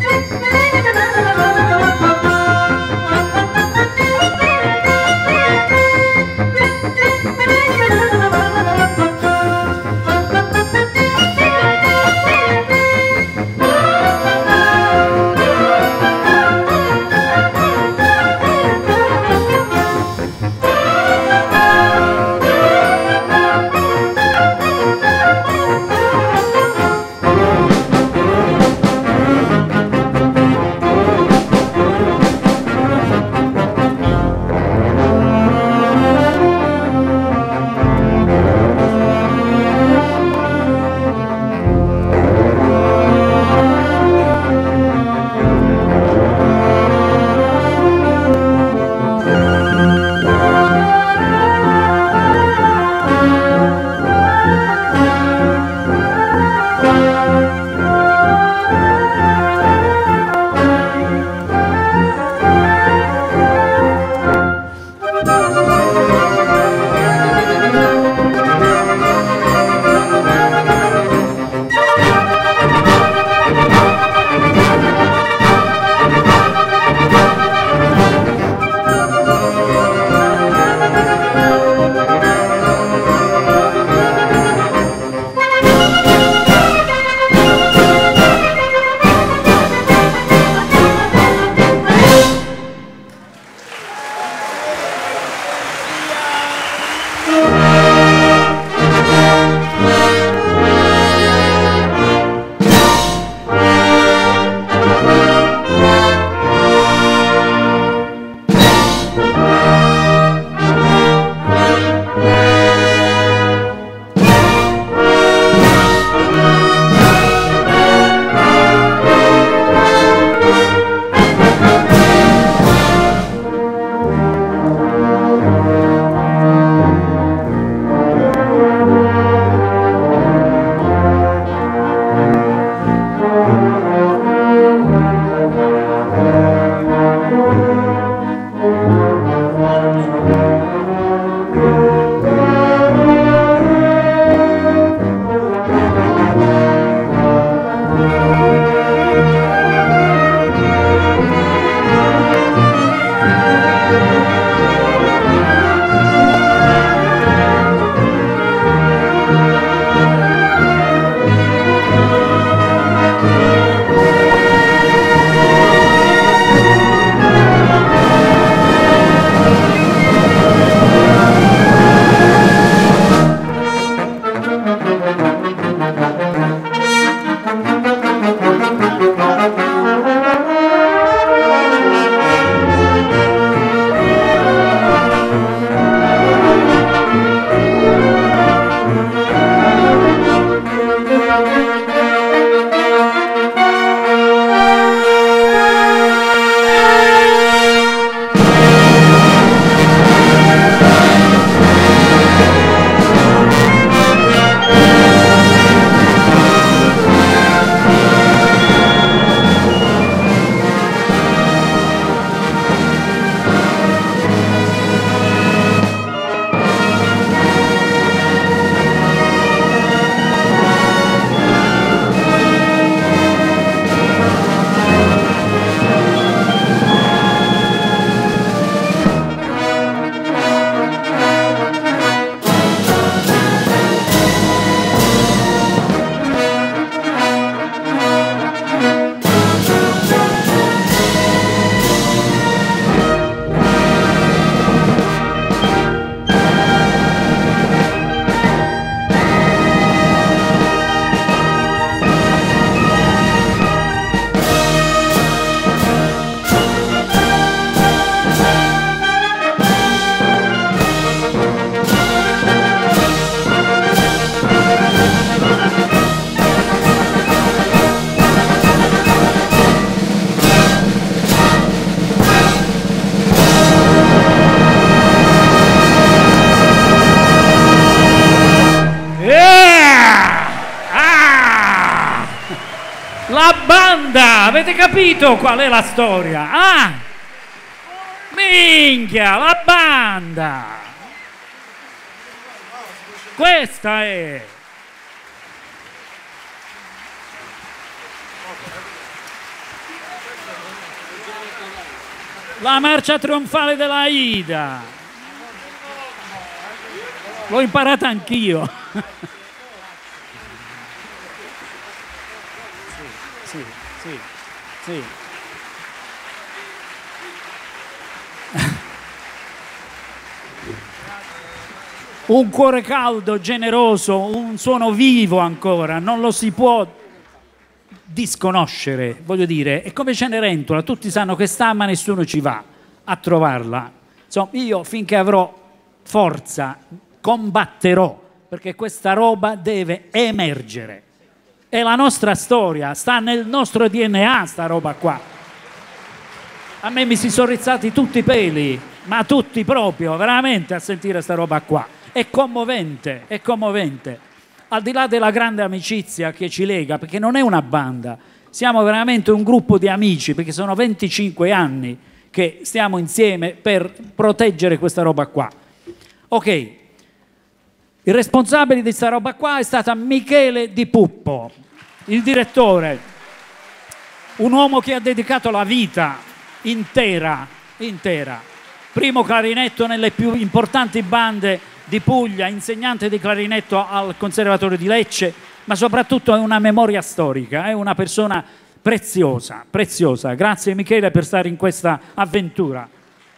La banda! Avete capito qual è la storia? Ah! Minchia, la banda! Questa è! La marcia trionfale della Aida. L'ho imparata anch'io. Sì, sì, sì. Un cuore caldo, generoso, un suono vivo ancora, non lo si può disconoscere, voglio dire, è come Cenerentola, tutti sanno che sta ma nessuno ci va a trovarla. Insomma, io finché avrò forza combatterò perché questa roba deve emergere. È la nostra storia, sta nel nostro DNA sta roba qua. A me mi si sono rizzati tutti i peli, ma tutti proprio, veramente a sentire sta roba qua. È commovente, è commovente. Al di là della grande amicizia che ci lega, perché non è una banda, siamo veramente un gruppo di amici, perché sono 25 anni che stiamo insieme per proteggere questa roba qua. Ok, il responsabile di questa roba qua è stato Michele Di Puppo, il direttore, un uomo che ha dedicato la vita intera, primo clarinetto nelle più importanti bande di Puglia, insegnante di clarinetto al Conservatorio di Lecce, ma soprattutto è una memoria storica, è una persona preziosa, preziosa. Grazie Michele per stare in questa avventura.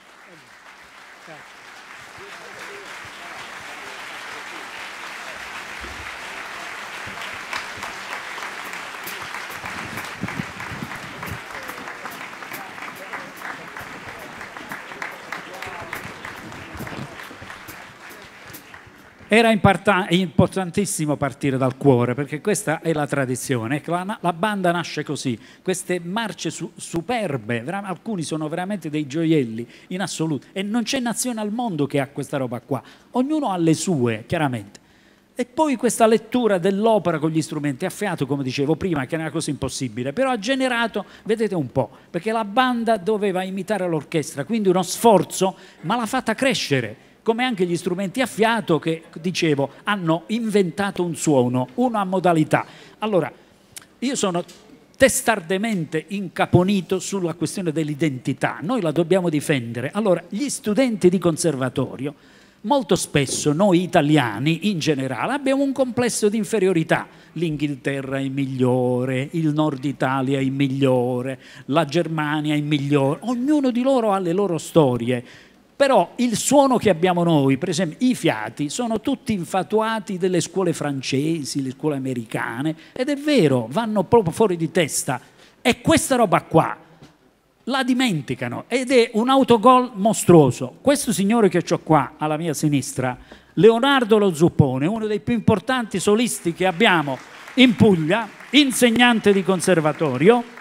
Era importantissimo partire dal cuore, perché questa è la tradizione. La banda nasce così, queste marce superbe, alcuni sono veramente dei gioielli in assoluto, e non c'è nazione al mondo che ha questa roba qua, ognuno ha le sue, chiaramente. E poi questa lettura dell'opera con gli strumenti a fiato, come dicevo prima, che è una cosa impossibile, però ha generato, vedete un po', perché la banda doveva imitare l'orchestra, quindi uno sforzo, ma l'ha fatta crescere, come anche gli strumenti a fiato che, dicevo, hanno inventato un suono, una modalità. Allora, io sono testardemente incaponito sulla questione dell'identità, noi la dobbiamo difendere. Allora, gli studenti di conservatorio, molto spesso noi italiani in generale abbiamo un complesso di inferiorità. L'Inghilterra è il migliore, il Nord Italia è il migliore, la Germania è il migliore, ognuno di loro ha le loro storie. Però il suono che abbiamo noi, per esempio i fiati, sono tutti infatuati delle scuole francesi, le scuole americane, ed è vero, vanno proprio fuori di testa. E questa roba qua la dimenticano ed è un autogol mostruoso. Questo signore che ho qua alla mia sinistra, Leonardo Lo Zuppone, uno dei più importanti solisti che abbiamo in Puglia, insegnante di conservatorio,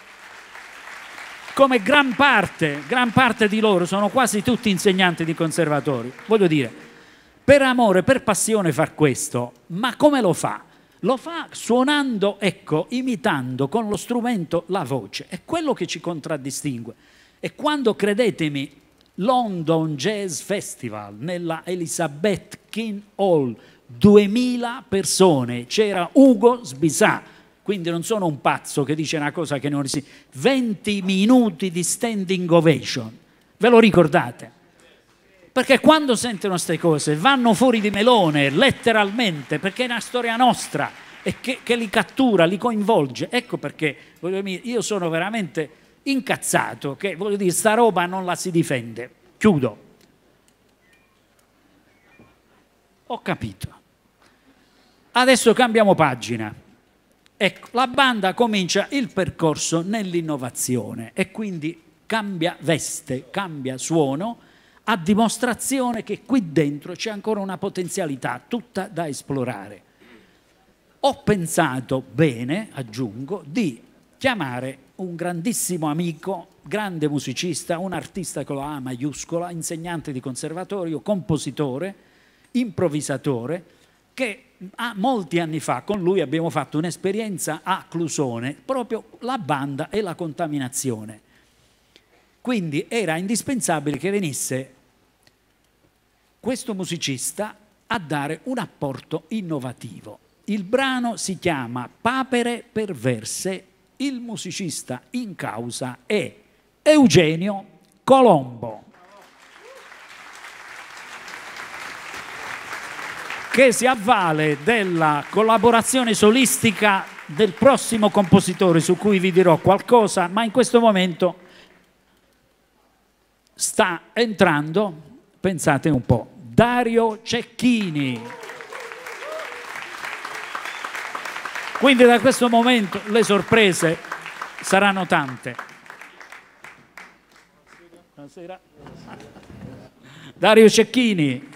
come gran parte di loro sono quasi tutti insegnanti di conservatorio. Voglio dire, per amore, per passione far questo, ma come lo fa? Lo fa suonando, ecco, imitando con lo strumento la voce. È quello che ci contraddistingue. E quando, credetemi, London Jazz Festival, nella Elizabeth King Hall, 2000 persone, c'era Ugo Sbisà, quindi non sono un pazzo che dice una cosa che non si... 20 minuti di standing ovation, ve lo ricordate? Perché quando sentono queste cose vanno fuori di melone, letteralmente, perché è una storia nostra e che li cattura, li coinvolge. Ecco perché io sono veramente incazzato, che voglio dire, sta roba non la si difende. Chiudo. Ho capito. Adesso cambiamo pagina. Ecco, la banda comincia il percorso nell'innovazione e quindi cambia veste, cambia suono, a dimostrazione che qui dentro c'è ancora una potenzialità tutta da esplorare. Ho pensato bene, aggiungo, di chiamare un grandissimo amico, grande musicista, un artista con la A maiuscola, insegnante di conservatorio, compositore, improvvisatore, che molti anni fa con lui abbiamo fatto un'esperienza a Clusone, proprio la banda e la contaminazione. Quindi era indispensabile che venisse questo musicista a dare un apporto innovativo. Il brano si chiama Papere perverse, il musicista in causa è Eugenio Colombo, che si avvale della collaborazione solistica del prossimo compositore su cui vi dirò qualcosa, ma in questo momento sta entrando, pensate un po', Dario Cecchini. Quindi da questo momento le sorprese saranno tante. Buonasera. Dario Cecchini.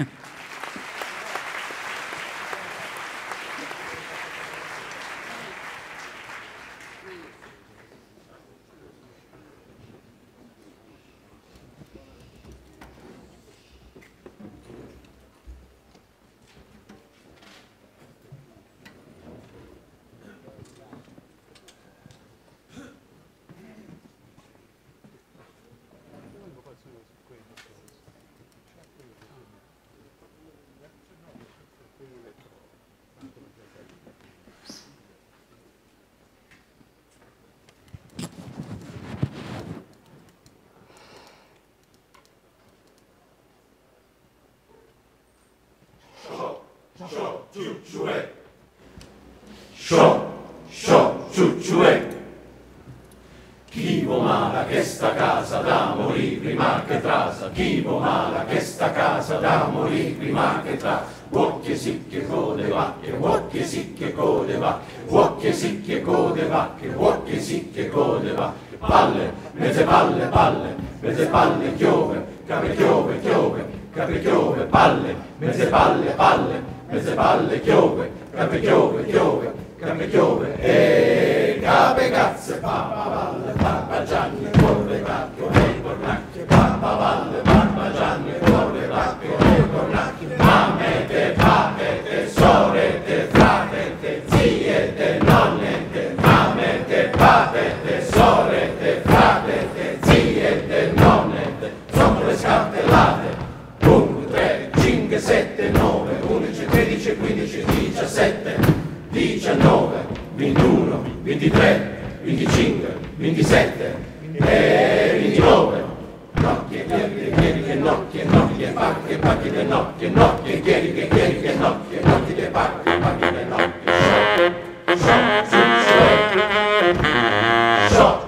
Chi vo mala che sta casa da morì prima che trasa, chi vo mala che sta casa da morì prima che trasa, uocchie sicche code vacche, uocchie sicche code vacche, uocchie sicche code vacche, uocchie sicche code vacche, palle, mezze palle chiove, capre chiove, chiove, capre chiove, palle, mezze palle chiove, capre chiove, chiove, capre chiove, e cape cazze, pappa Gianni, corre cacchio, e cornacchio, pappa valle, pappa Gianni, corre cacchio, e cornacchio, mammete, papete, sorette, fratette, ziette, nonnette, mammete, papete, sorette, fratette, ziette, nonnette, sono le scartellate, 1, 3, 5, 7, 9, 11, 13, 15, 17, 19, 21, 23, 25, 27 e 29. Nocchie, chieri che nocchie, nocchie, pacche, pacche le nocchie, nocchie, chieri che nocchie, nocchie le pacche, pacche le nocchie. Shot, shot,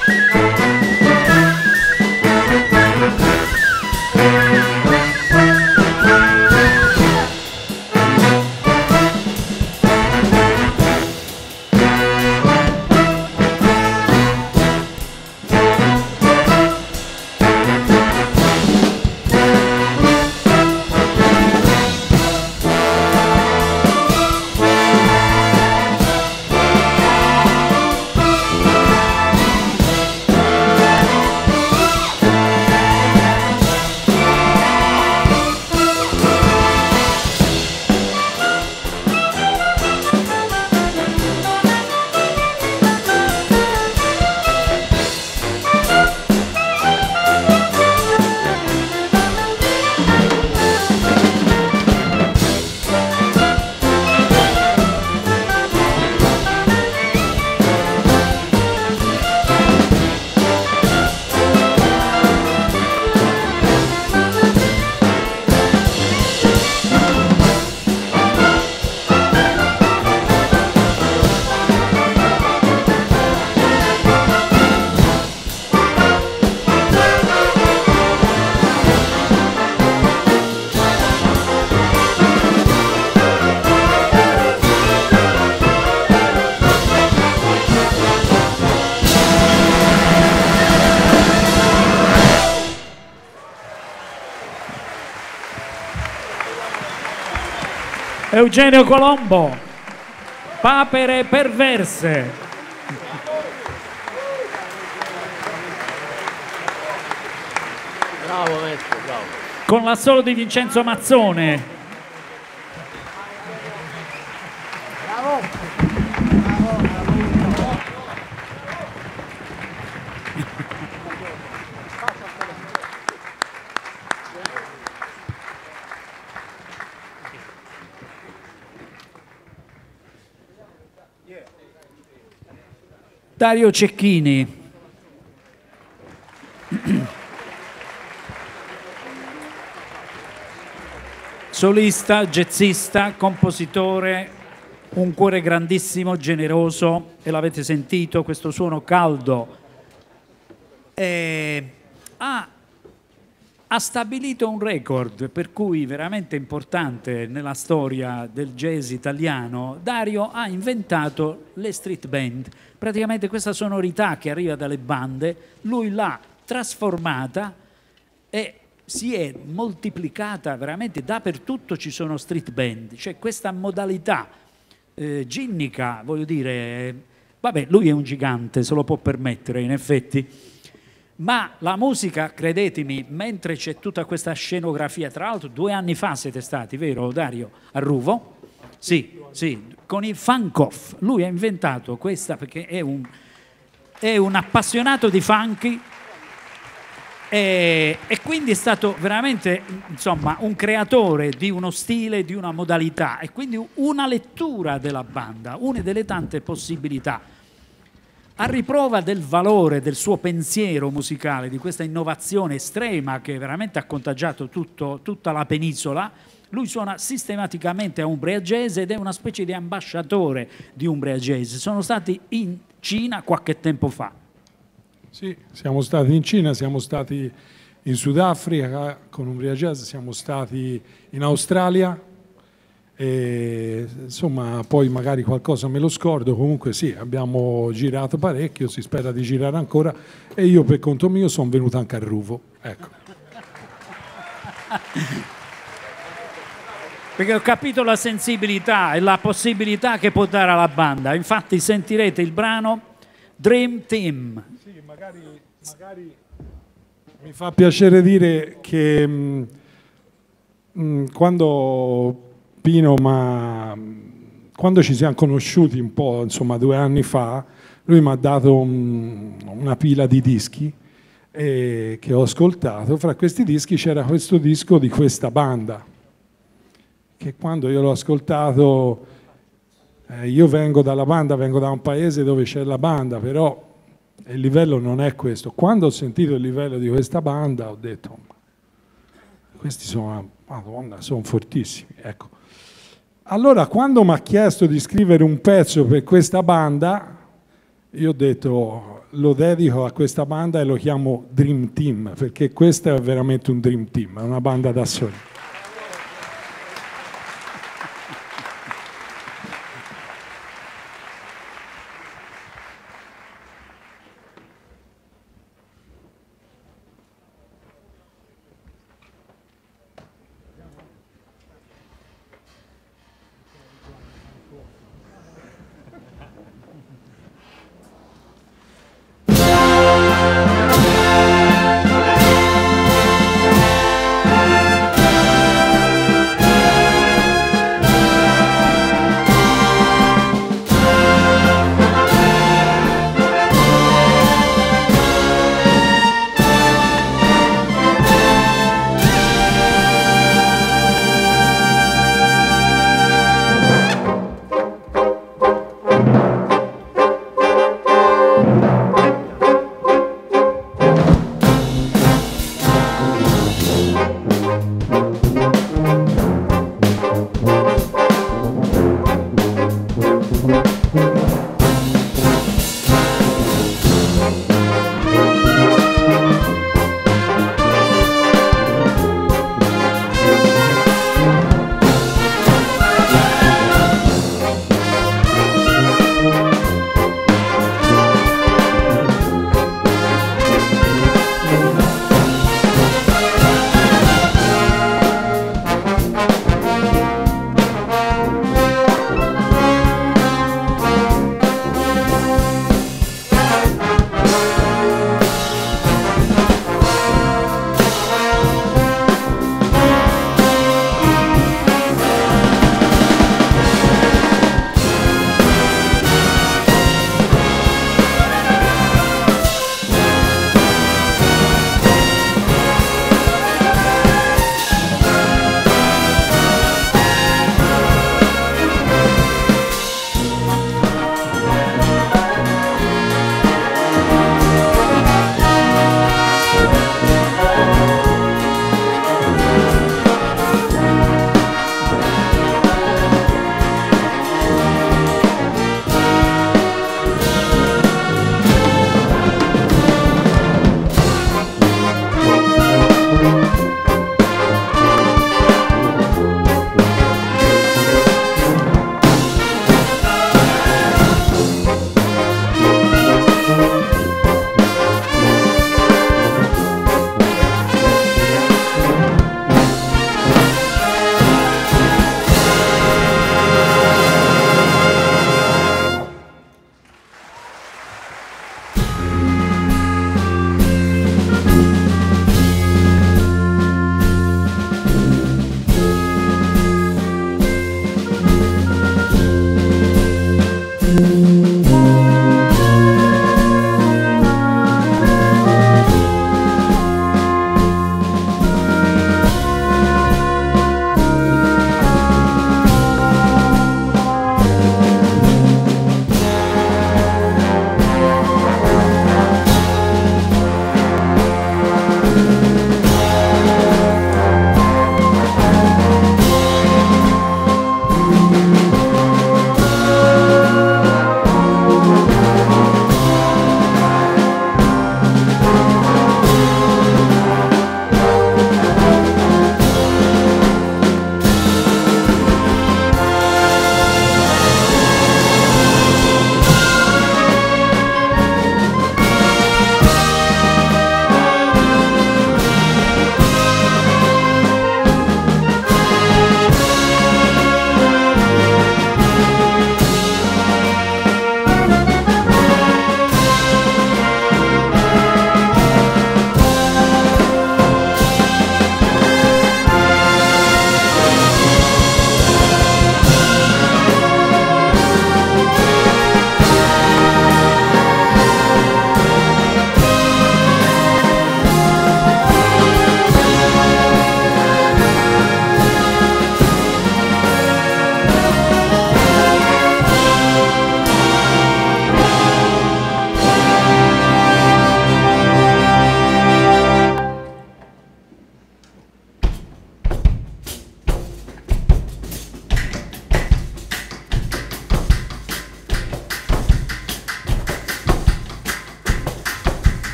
Eugenio Colombo, Papere perverse. Bravo Metto, bravo. Con l'assolo di Vincenzo Mazzone. Bravo. Dario Cecchini. Solista, jazzista, compositore, un cuore grandissimo, generoso, e l'avete sentito, questo suono caldo. Ha stabilito un record, per cui veramente importante nella storia del jazz italiano. Dario ha inventato le street band, praticamente questa sonorità che arriva dalle bande, lui l'ha trasformata e si è moltiplicata veramente dappertutto. Ci sono street band, c'è questa modalità ginnica, voglio dire, vabbè, lui è un gigante, se lo può permettere in effetti. Ma la musica, credetemi, mentre c'è tutta questa scenografia, tra l'altro 2 anni fa siete stati, vero Dario, a Ruvo? Sì, sì, con il funk-off. Lui ha inventato questa perché è un appassionato di funky e quindi è stato veramente, insomma, un creatore di uno stile, di una modalità e quindi una lettura della banda, una delle tante possibilità. A riprova del valore del suo pensiero musicale, di questa innovazione estrema che veramente ha contagiato tutta la penisola, lui suona sistematicamente a Umbria Jazz ed è una specie di ambasciatore di Umbria Jazz. Sono stati in Cina qualche tempo fa. Sì, siamo stati in Cina, siamo stati in Sudafrica con Umbria Jazz, siamo stati in Australia. E, insomma, poi magari qualcosa me lo scordo, comunque sì, abbiamo girato parecchio, si spera di girare ancora e io per conto mio sono venuto anche a Ruvo, ecco. Perché ho capito la sensibilità e la possibilità che può dare alla banda, infatti sentirete il brano Dream Team. Sì, magari mi fa piacere dire che quando Pino, quando ci siamo conosciuti un po', insomma 2 anni fa, lui mi ha dato una pila di dischi che ho ascoltato. Fra questi dischi c'era questo disco di questa banda, che quando io l'ho ascoltato, io vengo dalla banda, vengo da un paese dove c'è la banda, però il livello non è questo. Quando ho sentito il livello di questa banda ho detto, questi sono, Madonna, sono fortissimi, ecco. Allora, quando mi ha chiesto di scrivere un pezzo per questa banda, Io ho detto, lo dedico a questa banda e lo chiamo Dream Team, perché questo è veramente un Dream Team, è una banda da soli.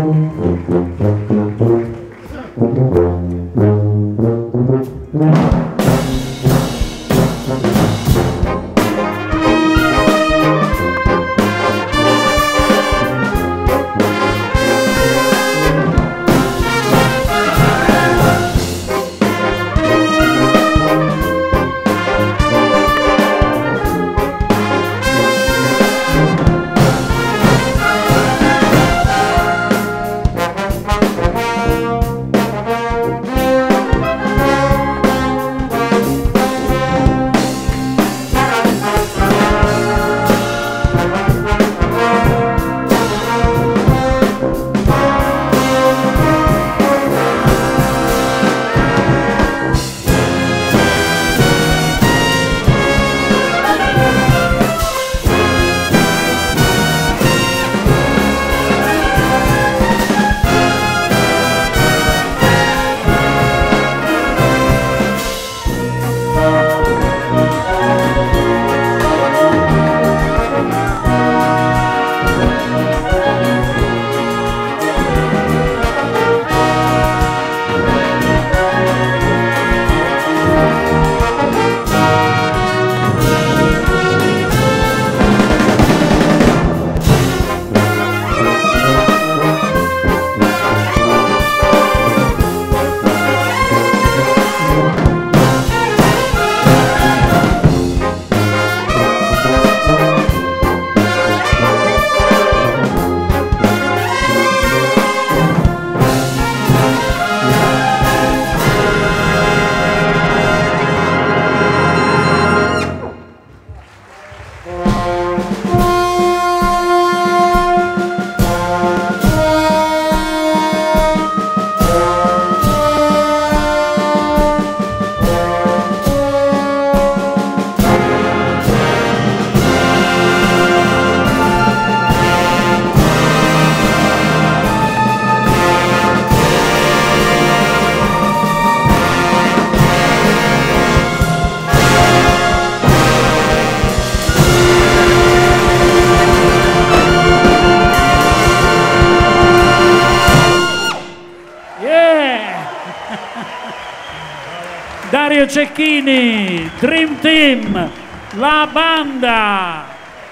Dario Cecchini, Dream Team, la banda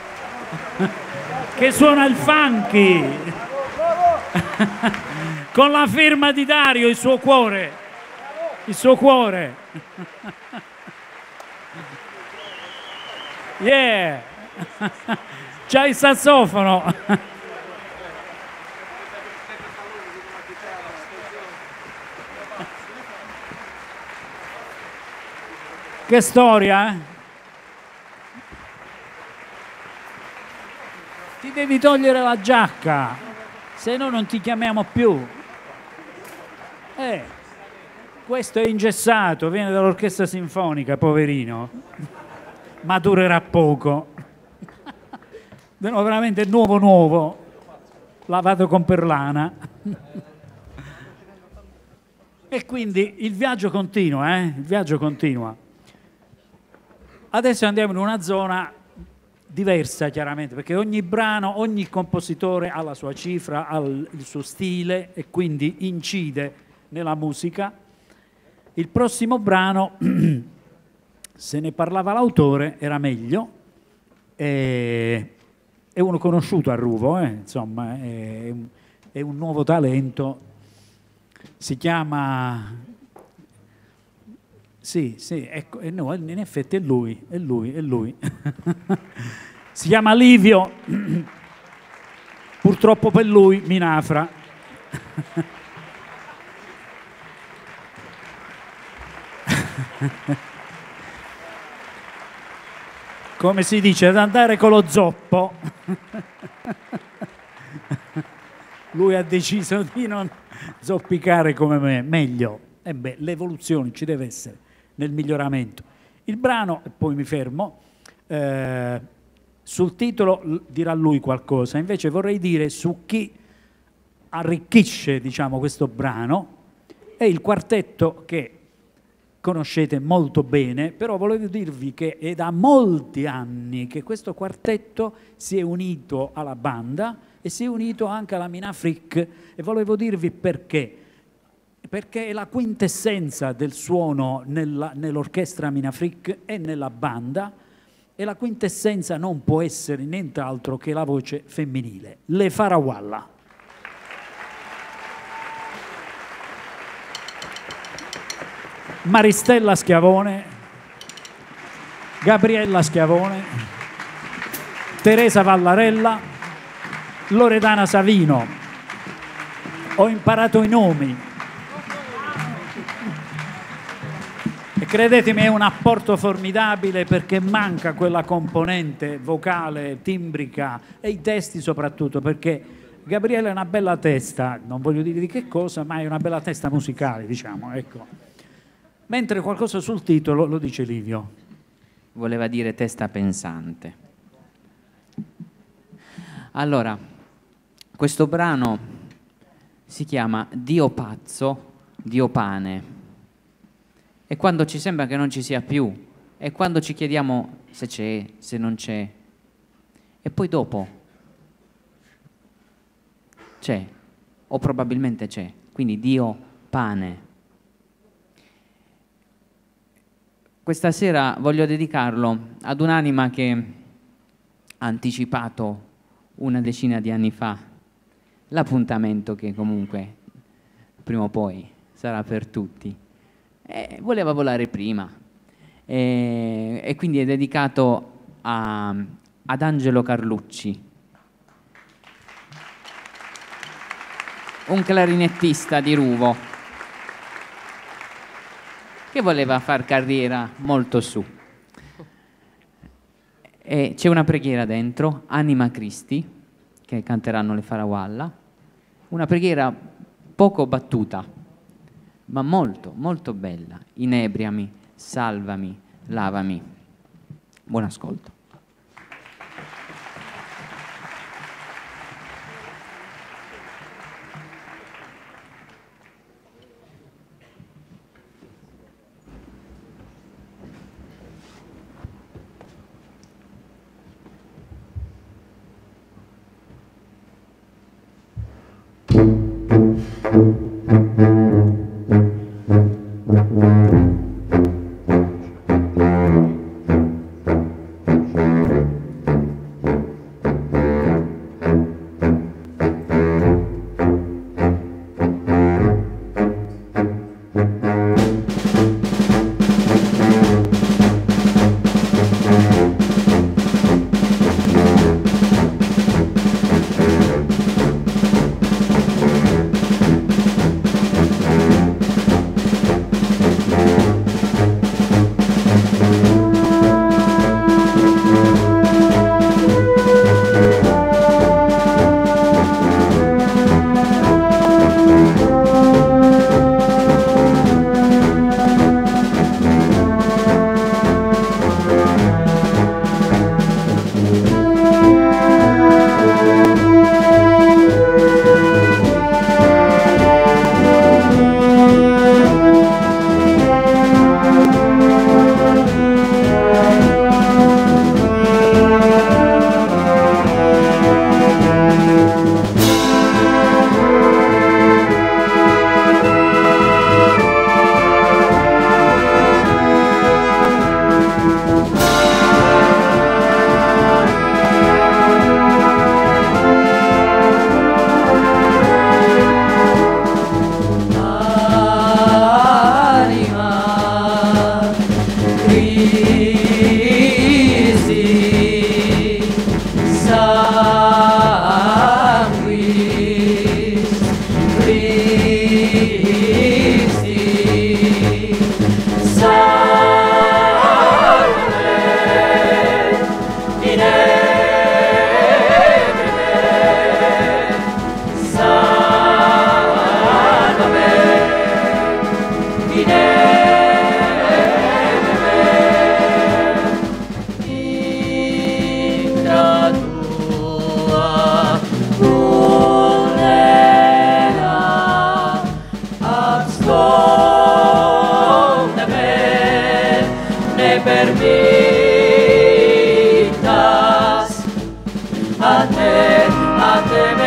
che suona il funky con la firma di Dario, il suo cuore, il suo cuore. Yeah, c'ha il sassofono. Che storia, eh? Ti devi togliere la giacca, se no non ti chiamiamo più. Questo è ingessato, viene dall'orchestra sinfonica, poverino. Ma durerà poco. No, veramente nuovo, lavato con perlana. E quindi il viaggio continua, il viaggio continua. Adesso andiamo in una zona diversa, chiaramente, perché ogni brano, ogni compositore ha la sua cifra, ha il suo stile e quindi incide nella musica. Il prossimo brano, se ne parlava l'autore, era meglio, è uno conosciuto a Ruvo, insomma, è un nuovo talento, si chiama... Sì, ecco, no, in effetti è lui. Si chiama Livio, purtroppo per lui Minafra. Come si dice, ad andare con lo zoppo. Lui ha deciso di non zoppicare come me, meglio. E beh, l'evoluzione ci deve essere nel miglioramento. Il brano, e poi mi fermo, sul titolo dirà lui qualcosa, invece vorrei dire su chi arricchisce, diciamo, questo brano, è il quartetto che conoscete molto bene, però volevo dirvi che è da molti anni che questo quartetto si è unito alla banda, e si è unito anche alla Minafric, e volevo dirvi perché. Perché è la quintessenza del suono nell'orchestra Minafric e nella banda, e la quintessenza non può essere nient'altro che la voce femminile, le Farawalla. Maristella Schiavone, Gabriella Schiavone, Teresa Vallarella, Loredana Savino. Ho imparato i nomi e credetemi, è un apporto formidabile, perché manca quella componente vocale, timbrica, e i testi soprattutto, perché Gabriella è una bella testa, non voglio dire di che cosa, ma è una bella testa musicale, diciamo, ecco. Mentre qualcosa sul titolo lo dice Livio. Voleva dire testa pensante. Allora, questo brano si chiama Dio pazzo, Dio pane. E quando ci sembra che non ci sia più, e quando ci chiediamo se c'è, se non c'è, e poi dopo c'è, o probabilmente c'è. Quindi Dio pane. Questa sera voglio dedicarlo ad un'anima che ha anticipato una decina di anni fa l'appuntamento che comunque prima o poi sarà per tutti. Voleva volare prima, e quindi è dedicato ad Angelo Carlucci, un clarinettista di Ruvo che voleva far carriera molto su. E c'è una preghiera dentro, Anima Christi, che canteranno le Farawalla, una preghiera poco battuta, ma molto, molto bella. Inebriami, salvami, lavami. Buon ascolto. permitas a te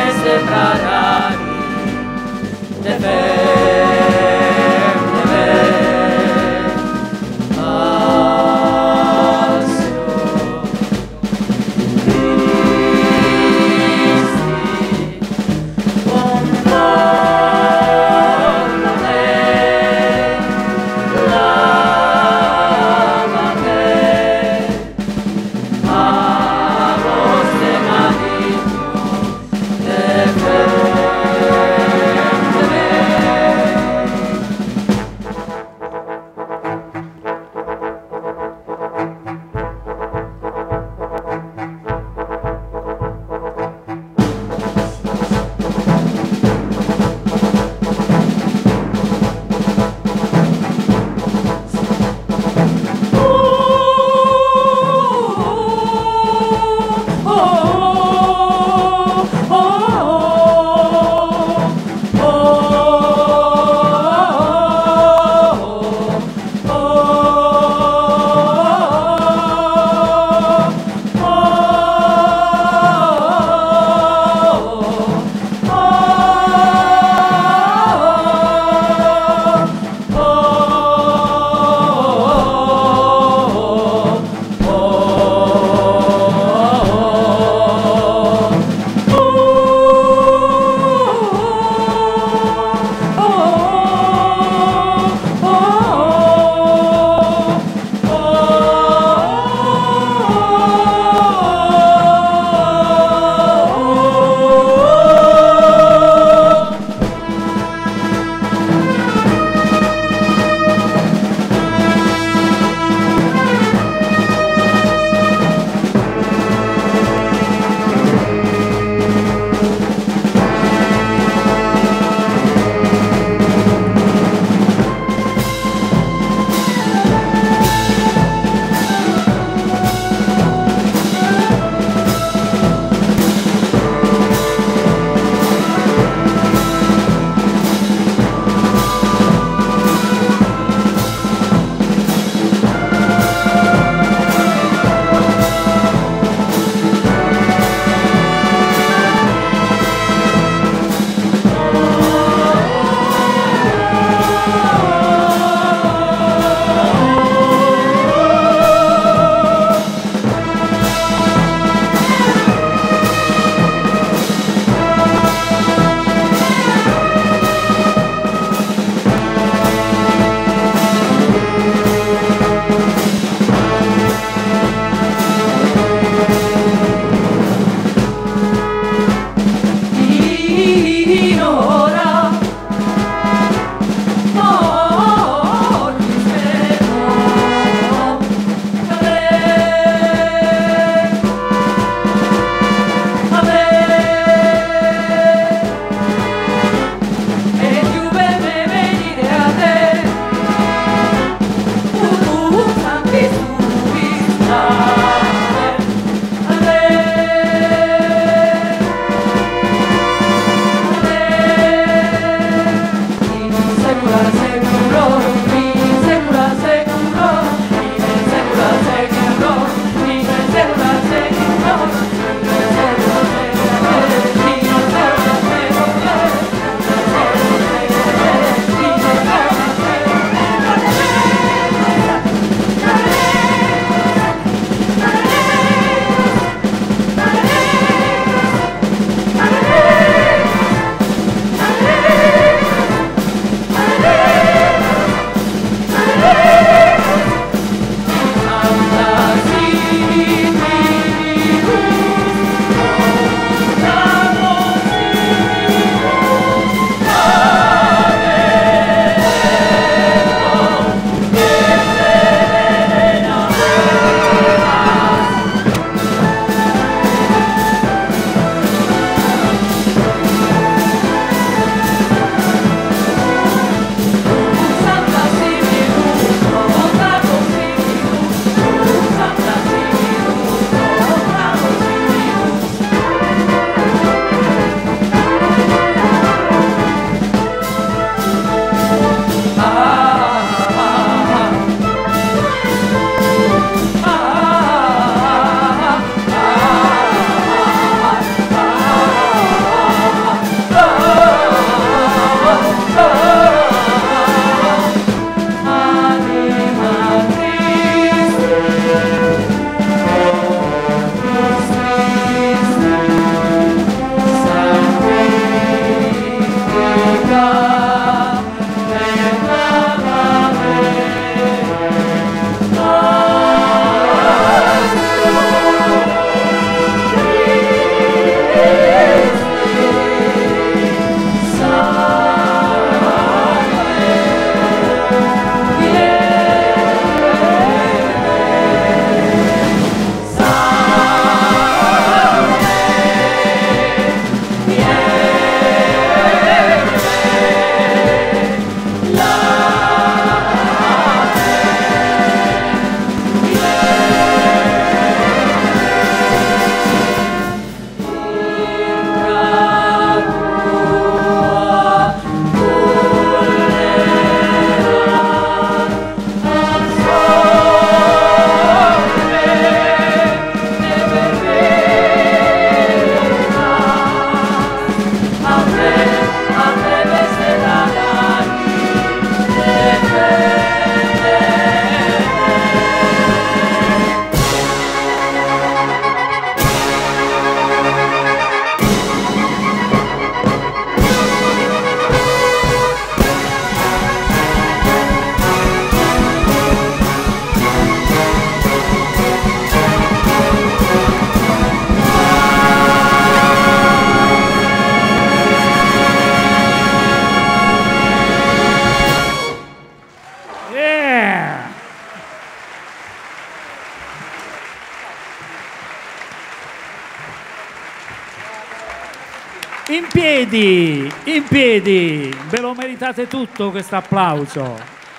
In piedi, ve lo meritate tutto questo applauso.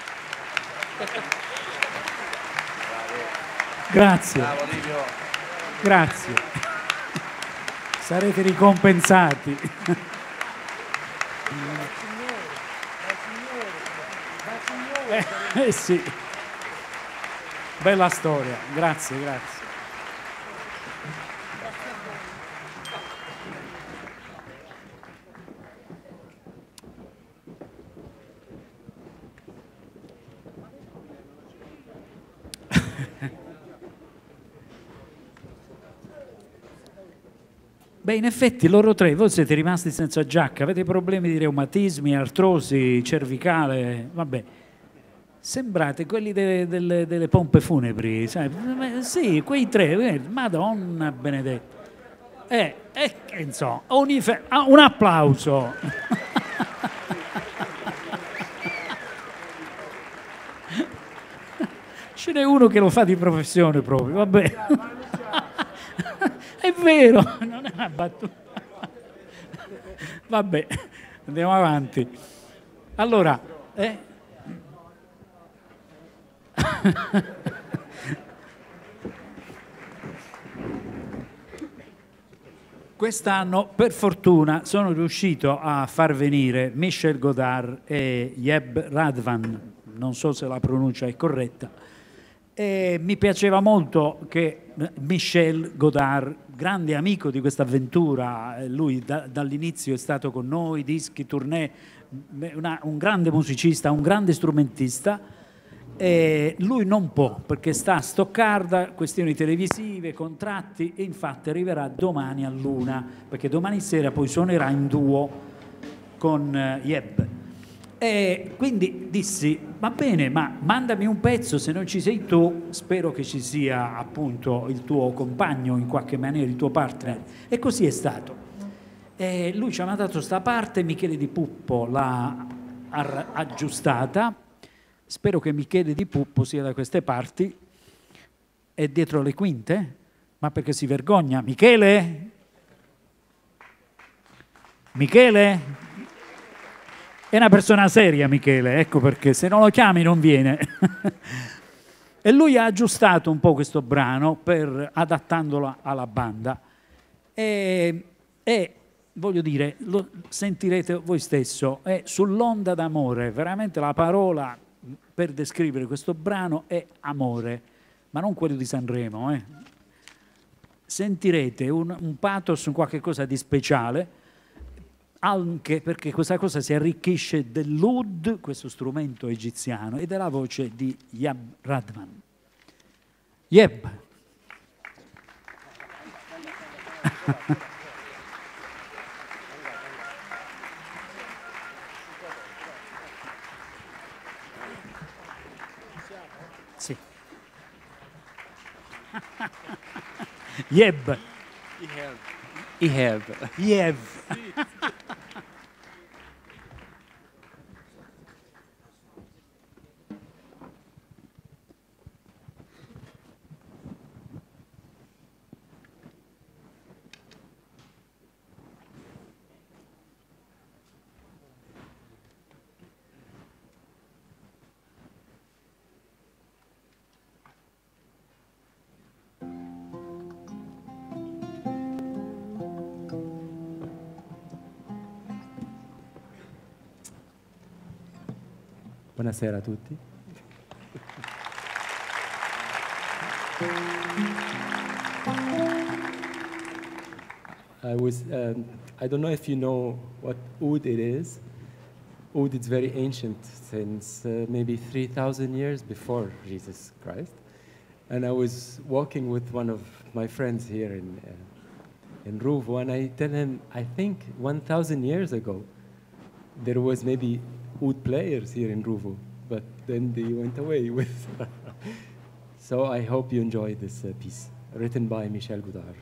Grazie. Bravo Livio. Grazie. Sarete ricompensati. Sì. Bella storia, grazie, grazie. Beh, in effetti loro tre, voi siete rimasti senza giacca, avete problemi di reumatismi, artrosi, cervicale, vabbè. Sembrate quelli delle pompe funebri, sai? Sì, quei tre, Madonna benedetta. Insomma, un applauso. Ce n'è uno che lo fa di professione proprio, vabbè. È vero, non è una battuta. Vabbè, andiamo avanti. Allora, quest'anno, per fortuna, sono riuscito a far venire Michel Godard e Jeb Radvan, non so se la pronuncia è corretta, e mi piaceva molto che Michel Godard, grande amico di questa avventura, lui dall'inizio è stato con noi, dischi, tournée, un grande musicista, un grande strumentista. E lui non può perché sta a Stoccarda, questioni televisive, contratti, e infatti arriverà domani a Luna perché domani sera poi suonerà in duo con Jeb. E quindi dissi: va bene, ma mandami un pezzo, se non ci sei tu spero che ci sia appunto il tuo compagno, in qualche maniera il tuo partner, e così è stato. E lui ci ha mandato sta parte, Michele Di Puppo l'ha aggiustata. Spero che Michele Di Puppo sia da queste parti. È dietro le quinte? Ma perché si vergogna? Michele? Michele? È una persona seria, Michele, ecco perché se non lo chiami non viene. E lui ha aggiustato un po' questo brano adattandolo alla banda. E voglio dire, lo sentirete voi stesso, è sull'onda d'amore, veramente la parola per descrivere questo brano è amore, ma non quello di Sanremo. Sentirete un pathos, un qualche cosa di speciale, anche perché questa cosa si arricchisce dell'oud, questo strumento egiziano, e della voce di Jeb Radvan. Jeb. Sì. Jeb. Jeb. Buonasera a tutti. I don't know if you know what oud it is. Oud is very ancient, since maybe 3,000 years before Jesus Christ. And I was walking with one of my friends here in Ruvo, and I tell him, I think 1,000 years ago, there was maybe oud players here in Ruvo, but then they went away with. So I hope you enjoy this piece, written by Michel Godard.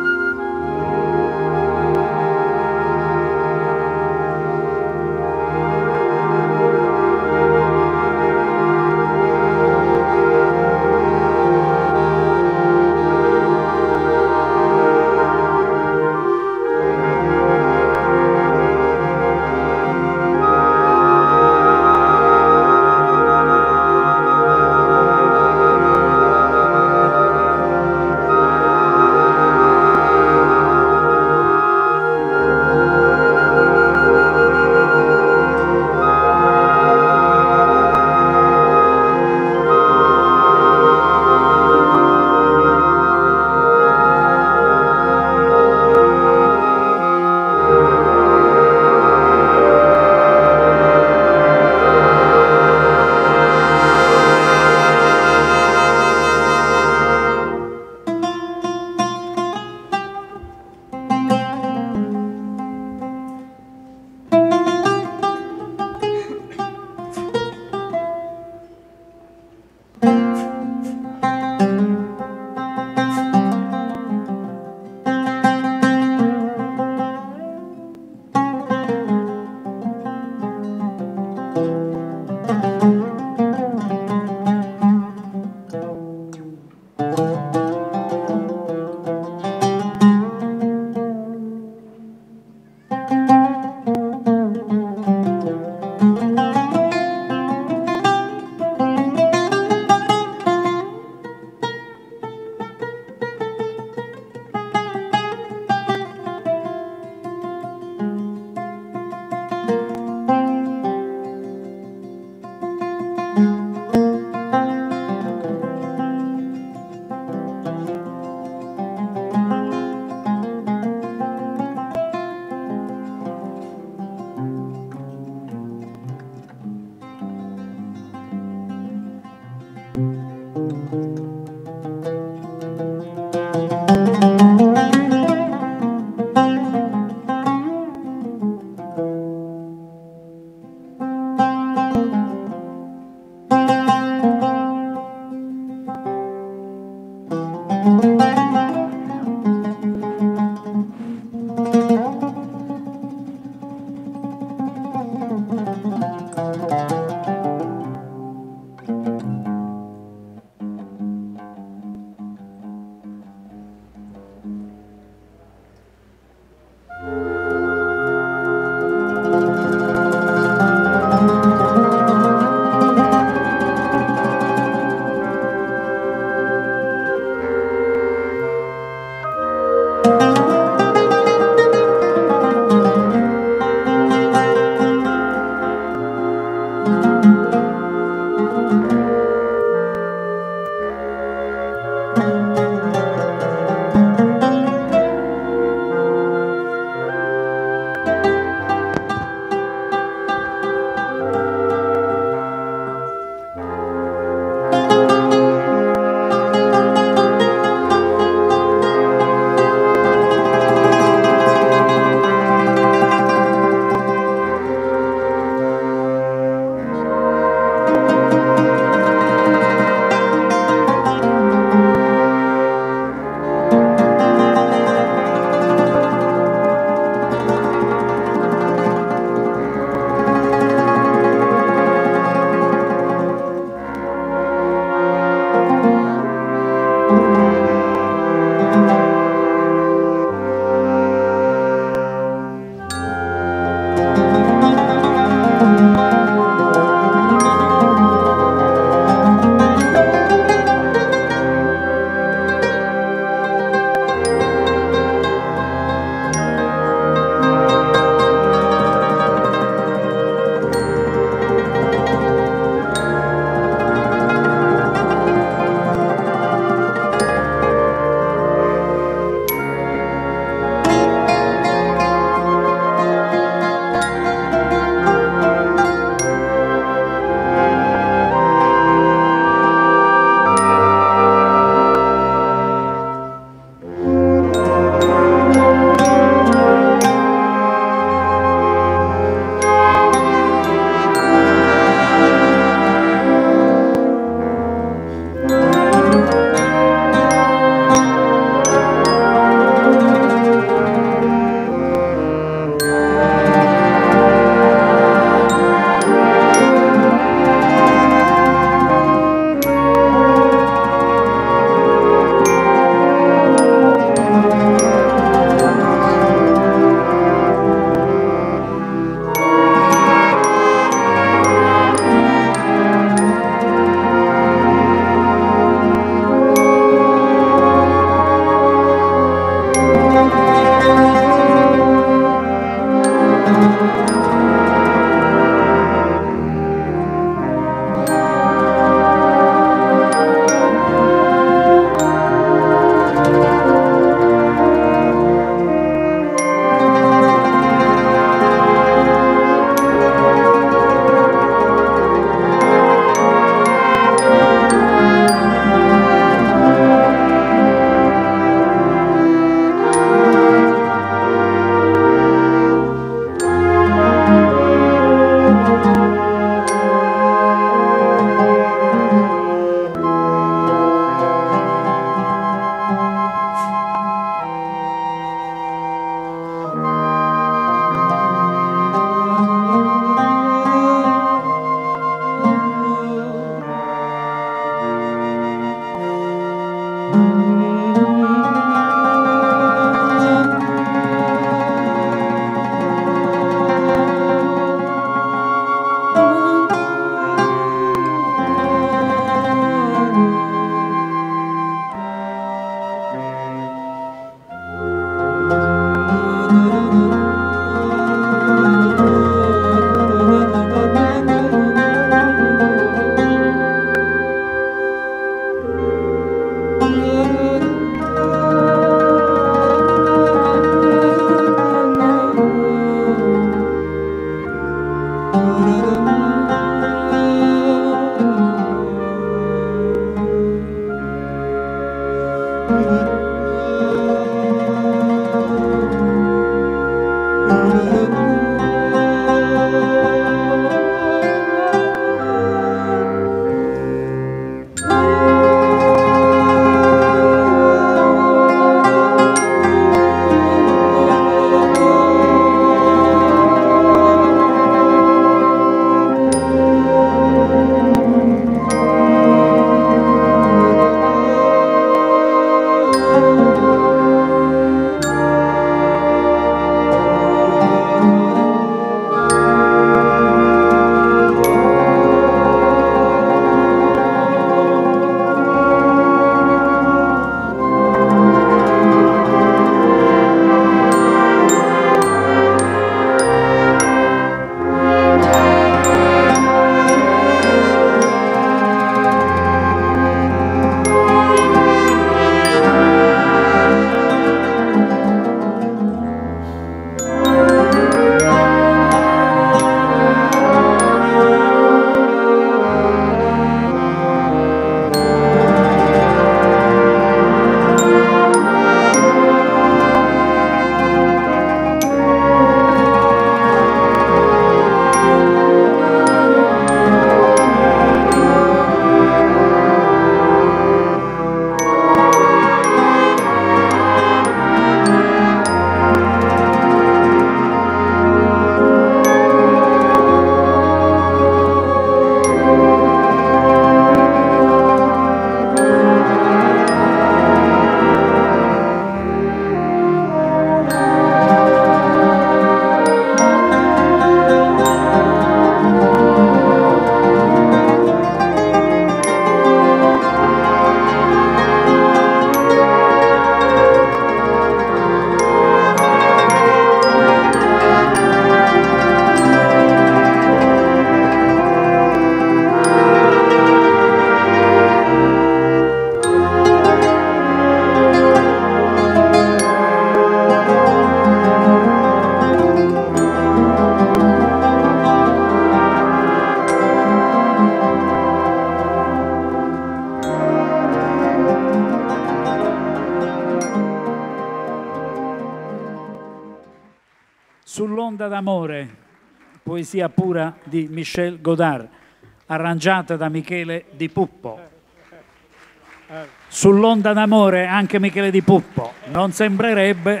Sull'onda d'amore, poesia pura di Michel Godard, arrangiata da Michele Di Puppo. Sull'onda d'amore anche Michele Di Puppo, non sembrerebbe.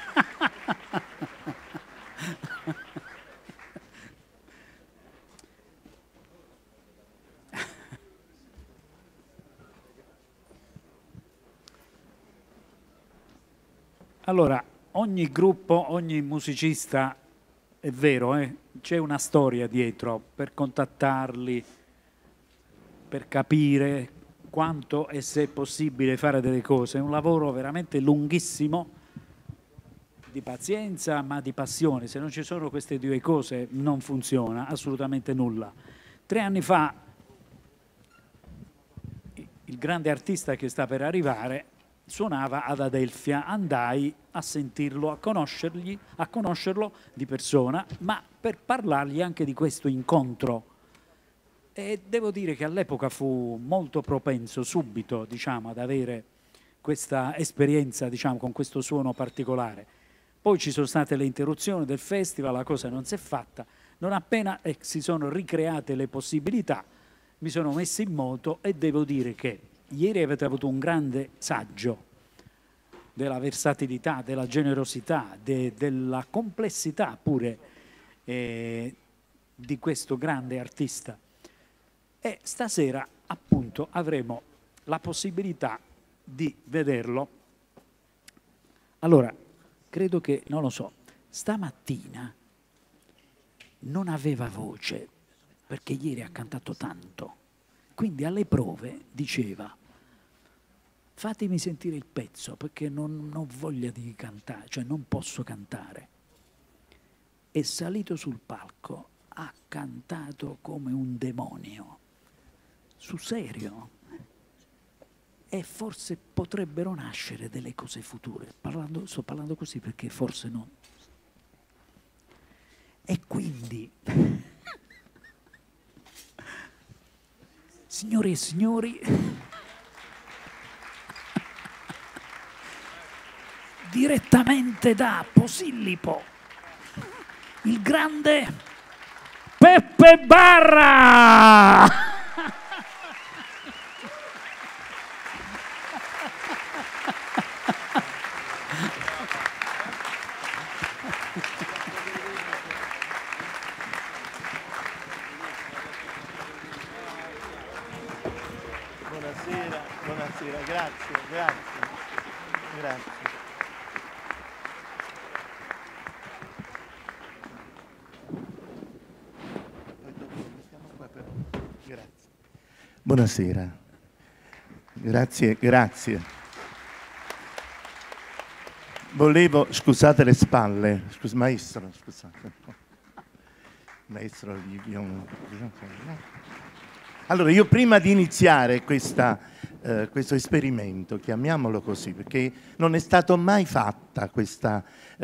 Allora, ogni gruppo, ogni musicista, è vero, c'è una storia dietro per contattarli, per capire quanto e se è possibile fare delle cose. È un lavoro veramente lunghissimo, di pazienza ma di passione. Se non ci sono queste due cose non funziona assolutamente nulla. 3 anni fa il grande artista che sta per arrivare suonava ad Adelphia, andai a sentirlo, a conoscerlo di persona, ma per parlargli anche di questo incontro. E devo dire che all'epoca fu molto propenso subito, diciamo, ad avere questa esperienza, diciamo, con questo suono particolare. Poi ci sono state le interruzioni del festival, la cosa non si è fatta. Non appena si sono ricreate le possibilità, mi sono messo in moto e devo dire che ieri avete avuto un grande saggio della versatilità, della generosità, della complessità pure di questo grande artista. E stasera appunto avremo la possibilità di vederlo. Allora, credo che, non lo so, stamattina non aveva voce perché ieri ha cantato tanto, quindi alle prove diceva: fatemi sentire il pezzo perché non ho voglia di cantare, cioè non posso cantare. È salito sul palco, ha cantato come un demonio, sul serio. E forse potrebbero nascere delle cose future. Sto parlando così perché forse no. E quindi, signore e signori, direttamente da Posillipo, il grande Peppe Barra! Buonasera, buonasera, grazie, grazie, grazie. Grazie. Buonasera, grazie, grazie. Volevo, scusate le spalle, maestro, scusate. Maestro Livio. Allora, io prima di iniziare questo esperimento, chiamiamolo così, perché non è stato mai fatto questo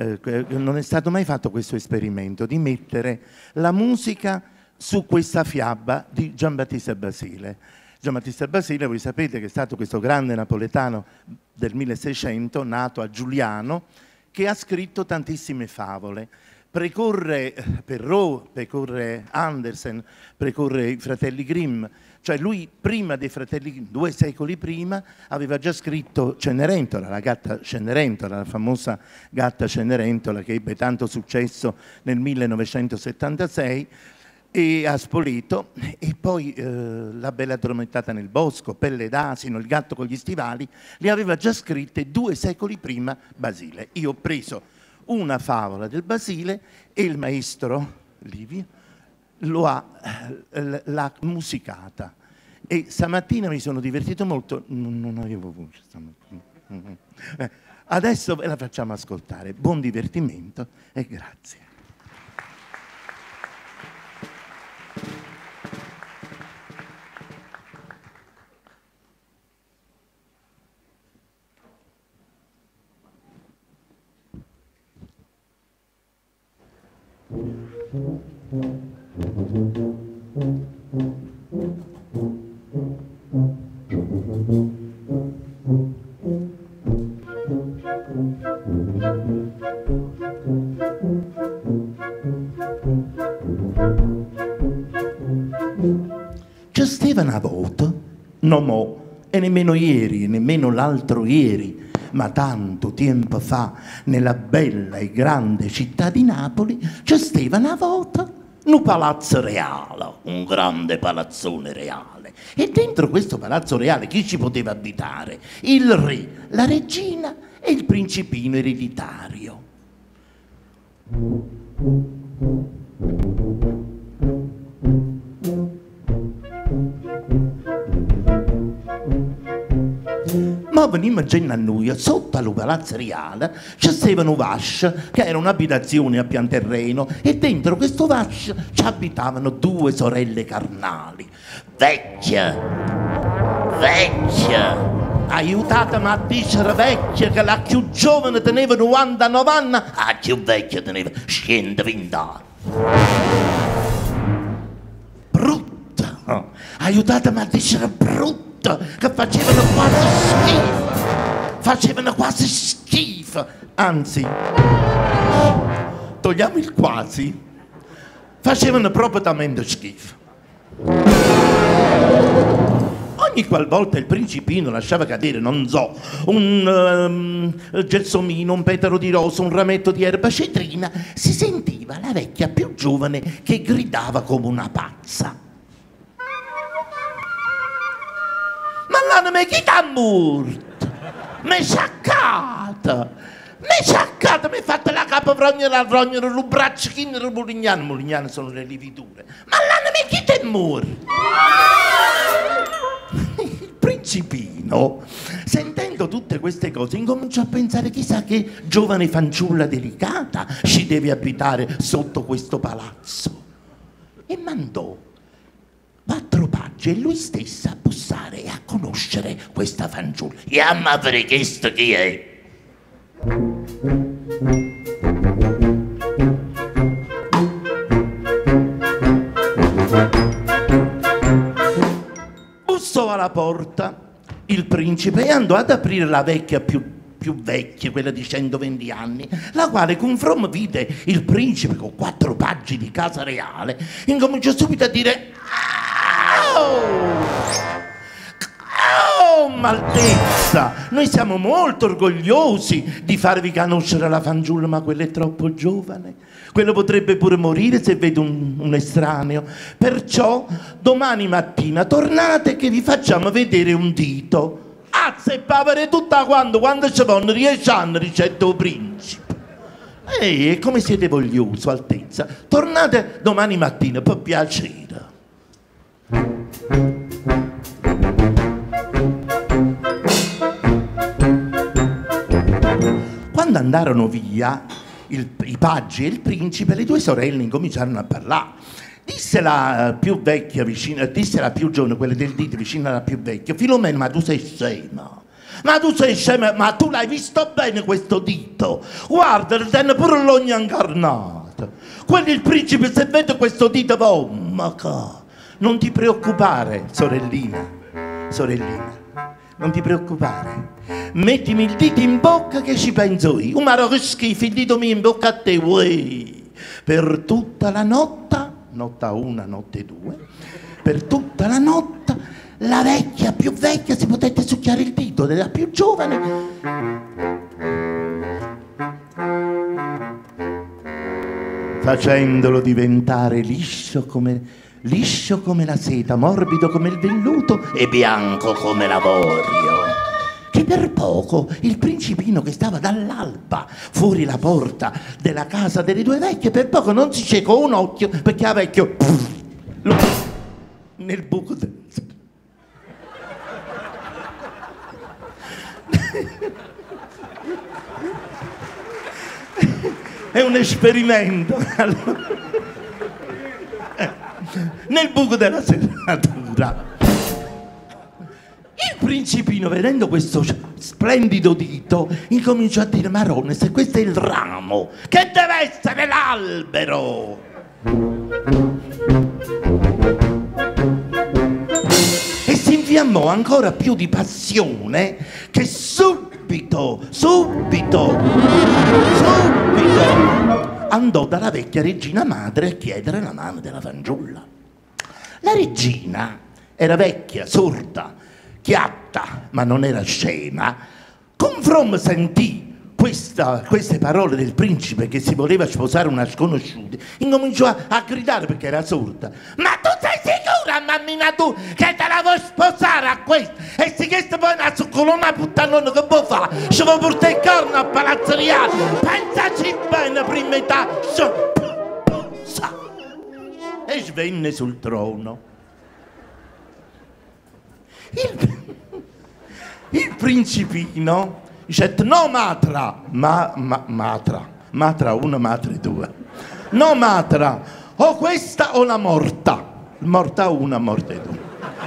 esperimento di mettere la musica su questa fiaba di Giambattista Basile. Giambattista Basile, voi sapete che è stato questo grande napoletano del 1600, nato a Giuliano, che ha scritto tantissime favole. Precorre Perrault, precorre Andersen, precorre i fratelli Grimm. Cioè lui prima dei fratelli Grimm, 2 secoli prima, aveva già scritto Cenerentola, la gatta Cenerentola, la famosa gatta Cenerentola che ebbe tanto successo nel 1976, e a Spoleto, e poi La bella addormentata nel bosco, Pelle d'asino, Il gatto con gli stivali, le aveva già scritte 2 secoli prima Basile. Io ho preso una favola del Basile e il maestro Livio l'ha musicata, e stamattina mi sono divertito molto, non avevo voce stamattina. Adesso ve la facciamo ascoltare. Buon divertimento e grazie. stava una volta, no mo, e nemmeno ieri, e nemmeno l'altro ieri, ma tanto tempo fa, nella bella e grande città di Napoli, c'è stava una volta un palazzo reale, un grande palazzone reale. E dentro questo palazzo reale chi ci poteva abitare? Il re, la regina e il principino ereditario. Ma venimmo già a noi, sotto al palazzo reale, ci stava un vascio, che era un'abitazione a pian terreno, e dentro questo vascio ci abitavano due sorelle carnali. Vecchia, aiutatemi a dire vecchia, che la più giovane teneva 99 anni, la più vecchia teneva 120 anni. Brutta, aiutatemi a dire brutta, che facevano quasi schifo, anzi, togliamo il quasi, facevano proprio schifo. Ogni qualvolta il principino lasciava cadere, non so, un gelsomino, un petalo di rosa, un rametto di erba cedrina, si sentiva la vecchia più giovane che gridava come una pazza. Ma l'anima chi t'ha morto? Mi sciaccata, mi ha fatto la capa vrognera, lo braccio, chi ne Mulignano sono le lividure. Ma l'anima chi t'è morto? Il principino, sentendo tutte queste cose, incominciò a pensare chissà che giovane fanciulla delicata ci deve abitare sotto questo palazzo. E mandò 4 paggi e lui stesso a bussare e a conoscere questa fanciulla. E a mi avrei chiesto chi è. Bussò alla porta il principe e andò ad aprire la vecchia più vecchia, quella di 120 anni, la quale con from vide il principe con 4 paggi di casa reale, incominciò subito a dire: "Oh, Maltezza, noi siamo molto orgogliosi di farvi conoscere la fanciulla, ma quella è troppo giovane. Quello potrebbe pure morire se vede un estraneo. Perciò domani mattina tornate che vi facciamo vedere un dito." E pavere tutta quando ci vanno riesciando ricetto principe. E come siete voglioso, Altezza, tornate domani mattina per piacere. Quando andarono via i paggi e il principe, le 2 sorelle incominciarono a parlare. Disse la più vecchia vicina, disse la più giovane, quella del dito vicino alla più vecchia: Filomena, ma tu sei scema? Ma tu sei scema? Ma tu l'hai visto bene questo dito? Guarda, tiene pure l'ogna incarnata. Quello il principe, se vede questo dito, va, ma non ti preoccupare, sorellina, non ti preoccupare. Mettimi il dito in bocca che ci penso io. Ma che schifo, il dito mio in bocca a te, uè. Per tutta la notte, notte 1, notte 2, per tutta la notte la vecchia più vecchia si potette succhiare il dito della più giovane. Facendolo diventare liscio come la seta, morbido come il velluto e bianco come l'avorio. Che per poco il principino, che stava dall'alba fuori la porta della casa delle 2 vecchie, per poco non si ciecò un occhio, perché la vecchia nel buco del... È un esperimento. Nel buco della serratura. Il principino, vedendo questo splendido dito, incominciò a dire: Marone, se questo è il ramo, che deve essere l'albero? E si infiammò ancora più di passione, che subito andò dalla vecchia regina madre a chiedere la mano della fanciulla. La regina, era vecchia, sorda, chiatta, ma non era scema. Con From sentì queste parole del principe che si voleva sposare una sconosciuta, incominciò a gridare perché era sorda: ma tu sei sicura, mammina, tu che te la vuoi sposare a questo? E se questo poi una colonna puttanona che può fare? Ci vuoi portare il corno a Palazzo Reale? Pensaci bene prima età. E svenne sul trono. Il principino dice: no Matra, Matra 1, Matra 2. No Matra, o questa o la morta. Morta 1, morta 2.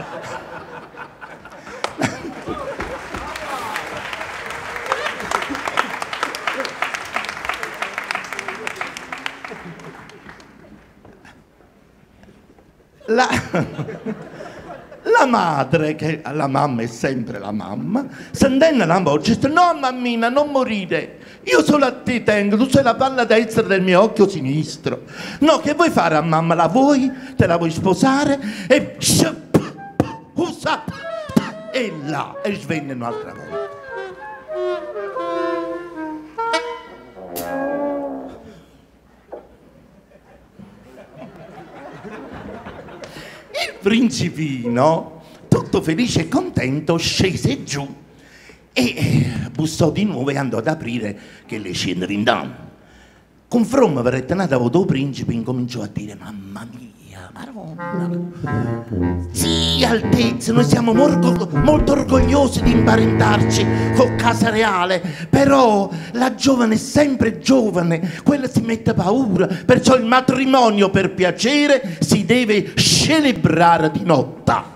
La madre, che la mamma è sempre la mamma, sentendo la voce, dice: no mammina, non morire, io solo a te tengo, tu sei la palla destra del mio occhio sinistro. No, che vuoi fare a mamma? La vuoi? Te la vuoi sposare? E e là, e svenne un'altra volta. Il principino, tutto felice e contento, scese giù e bussò di nuovo e andò ad aprire che le ceneri in danno. Con From, verrettenato a voto principe, incominciò a dire: mamma mia, Maronna, sì, Altezza, noi siamo molto orgogliosi di imparentarci con Casa Reale, però la giovane è sempre giovane, quella si mette paura, perciò il matrimonio per piacere si deve celebrare di notte.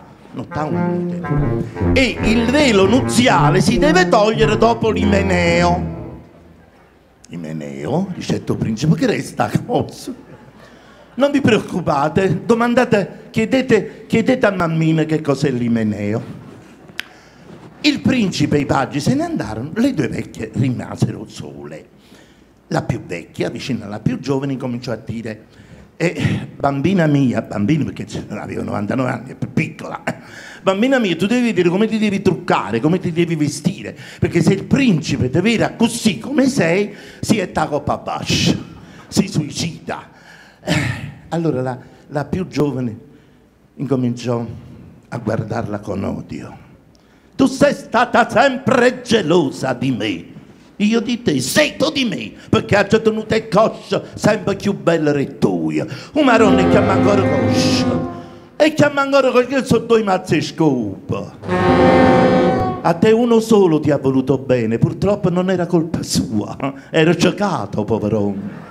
E il velo nuziale si deve togliere dopo l'Imeneo. Imeneo, dice il principe, che resta cosa? Non vi preoccupate, domandate, chiedete a mammina che cos'è l'Imeneo. Il principe e i paggi se ne andarono, le due vecchie rimasero sole. La più vecchia, vicino alla più giovane, cominciò a dire: bambina mia, bambina perché aveva 99 anni, è più piccola, bambina mia, tu devi vedere come ti devi truccare, come ti devi vestire, perché se il principe ti vede così come sei, si è coppa bascia, si suicida. Allora la più giovane incominciò a guardarla con odio. Tu sei stata sempre gelosa di me. Io di te, sei tu di me, perché ha già tenuto il coscio sempre più bella e tua. Un marone chiama ancora coscio. E chiama ancora perché sono due mazzi scopa. A te uno solo ti ha voluto bene, purtroppo non era colpa sua. Era giocato, poverone.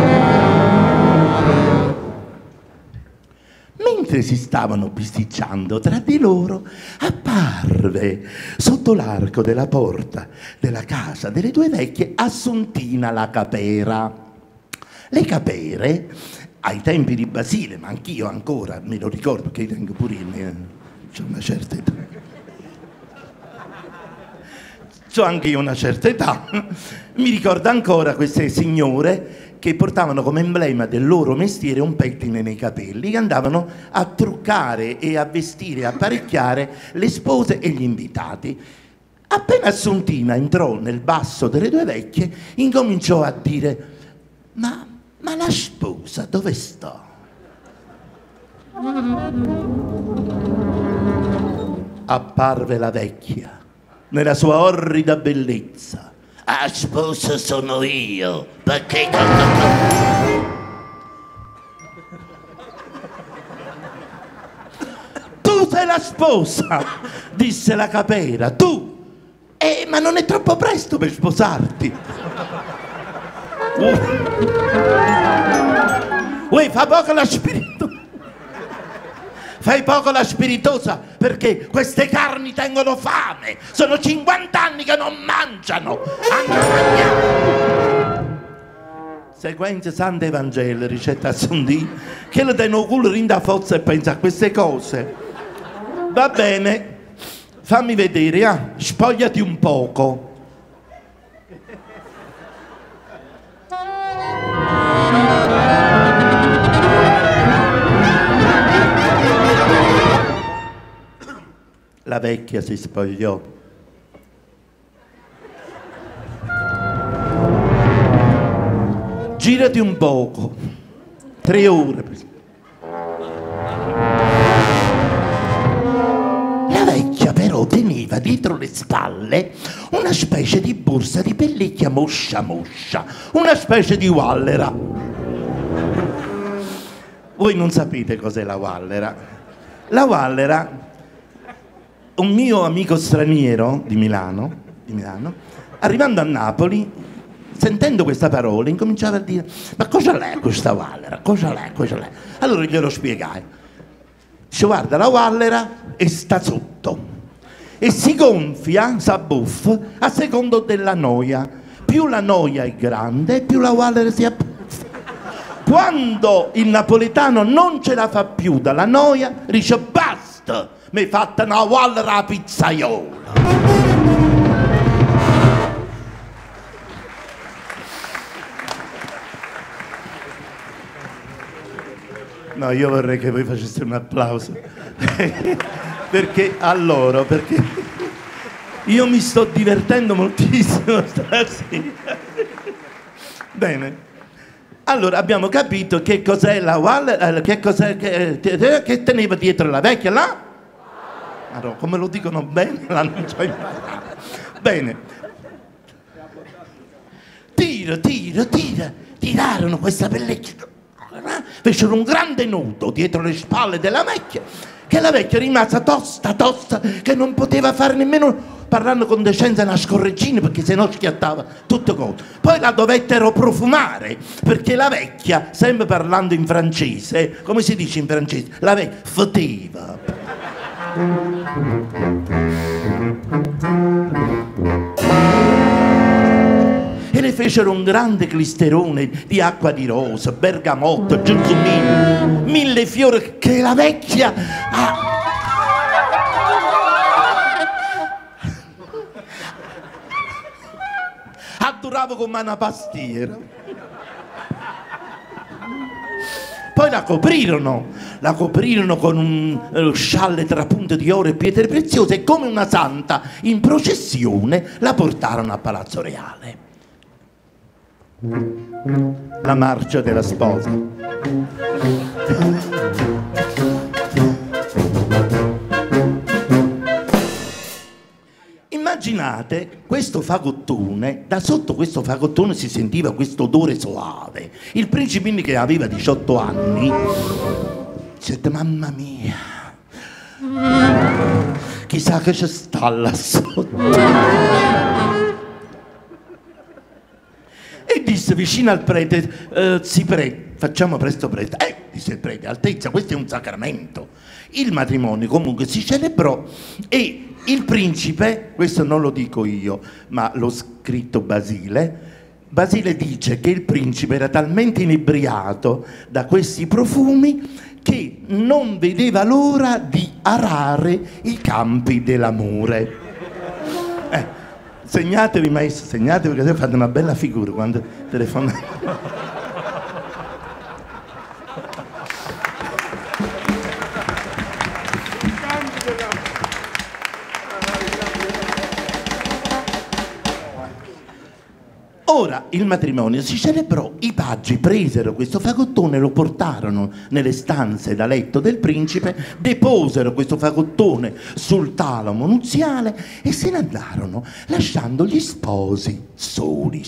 Mentre si stavano bisticciando tra di loro, apparve sotto l'arco della porta della casa delle due vecchie Assuntina la capera. Le capere, ai tempi di Basile, ma anch'io ancora me lo ricordo, che tengo pure io, c'ho una certa età. C'ho anche io una certa età. Mi ricordo ancora queste signore che portavano come emblema del loro mestiere un pettine nei capelli, che andavano a truccare e a vestire e apparecchiare le spose e gli invitati. Appena Assuntina entrò nel basso delle due vecchie, incominciò a dire: ma la sposa dove sta? Apparve la vecchia nella sua orrida bellezza. Ah, sposa sono io, perché... Tu sei la sposa, disse la capera, tu! Ma non è troppo presto per sposarti. Fa poco la spiritosa. Fai poco la spiritosa, perché queste carni tengono fame. Sono 50 anni che non mangiano. Sequenza Santo Evangelo, ricetta Assuntina, che le danno culo in da forza e pensa a queste cose. Va bene, fammi vedere, spogliati un poco. La vecchia si spogliò. Girati un poco. 3 ore. La vecchia però teneva dietro le spalle una specie di borsa di pellicchia moscia moscia, una specie di wallera. Voi non sapete cos'è la wallera. La wallera, un mio amico straniero di Milano, arrivando a Napoli, sentendo questa parola, incominciava a dire: ma cosa l'è questa wallera? Cosa l'è? Cosa l'è? Allora glielo spiegai. Dice: guarda, la wallera sta sotto e si gonfia, s'abbuffa a secondo della noia. Più la noia è grande, più la wallera si abbuffa. Quando il napoletano non ce la fa più dalla noia, dice: basta, mi hai fatta una wallera a pizzaiola. No, io vorrei che voi faceste un applauso perché a loro, perché io mi sto divertendo moltissimo stasera. Bene, allora abbiamo capito che cos'è la wallera, che cos'è che teneva dietro la vecchia là? Allora, come lo dicono bene, l'hanno già imparato. Bene, tirarono questa pelliccia. Fecero un grande nudo dietro le spalle della vecchia, che la vecchia rimase tosta, che non poteva fare nemmeno, parlando con decenza, una scorreggina, perché sennò schiattava tutto contro. Poi la dovettero profumare, perché la vecchia, sempre parlando in francese, come si dice in francese? La vecchia foteva. E le fecero un grande clisterone di acqua di rosa, bergamotto, gelsomino, 1000 fiori che la vecchia addurava come una pastiera. Poi la coprirono con un scialle trapunto di oro e pietre preziose e come una santa in processione la portarono a Palazzo Reale. La marcia della sposa. Immaginate questo fagottone, da sotto questo fagottone si sentiva questo odore soave. Il principino, che aveva 18 anni, disse: mamma mia, chissà che ci sta là sotto. E disse vicino al prete: facciamo presto. Disse il prete: Altezza, questo è un sacramento. Il matrimonio comunque si celebrò e il principe, questo non lo dico io, ma l'ho scritto Basile dice che il principe era talmente inebriato da questi profumi che non vedeva l'ora di arare i campi dell'amore. Segnatevi, maestro, segnatevi, perché fate una bella figura quando telefonate. Ora il matrimonio si celebrò, i paggi presero questo fagottone, lo portarono nelle stanze da letto del principe, deposero questo fagottone sul talamo nuziale e se ne andarono, lasciando gli sposi soli.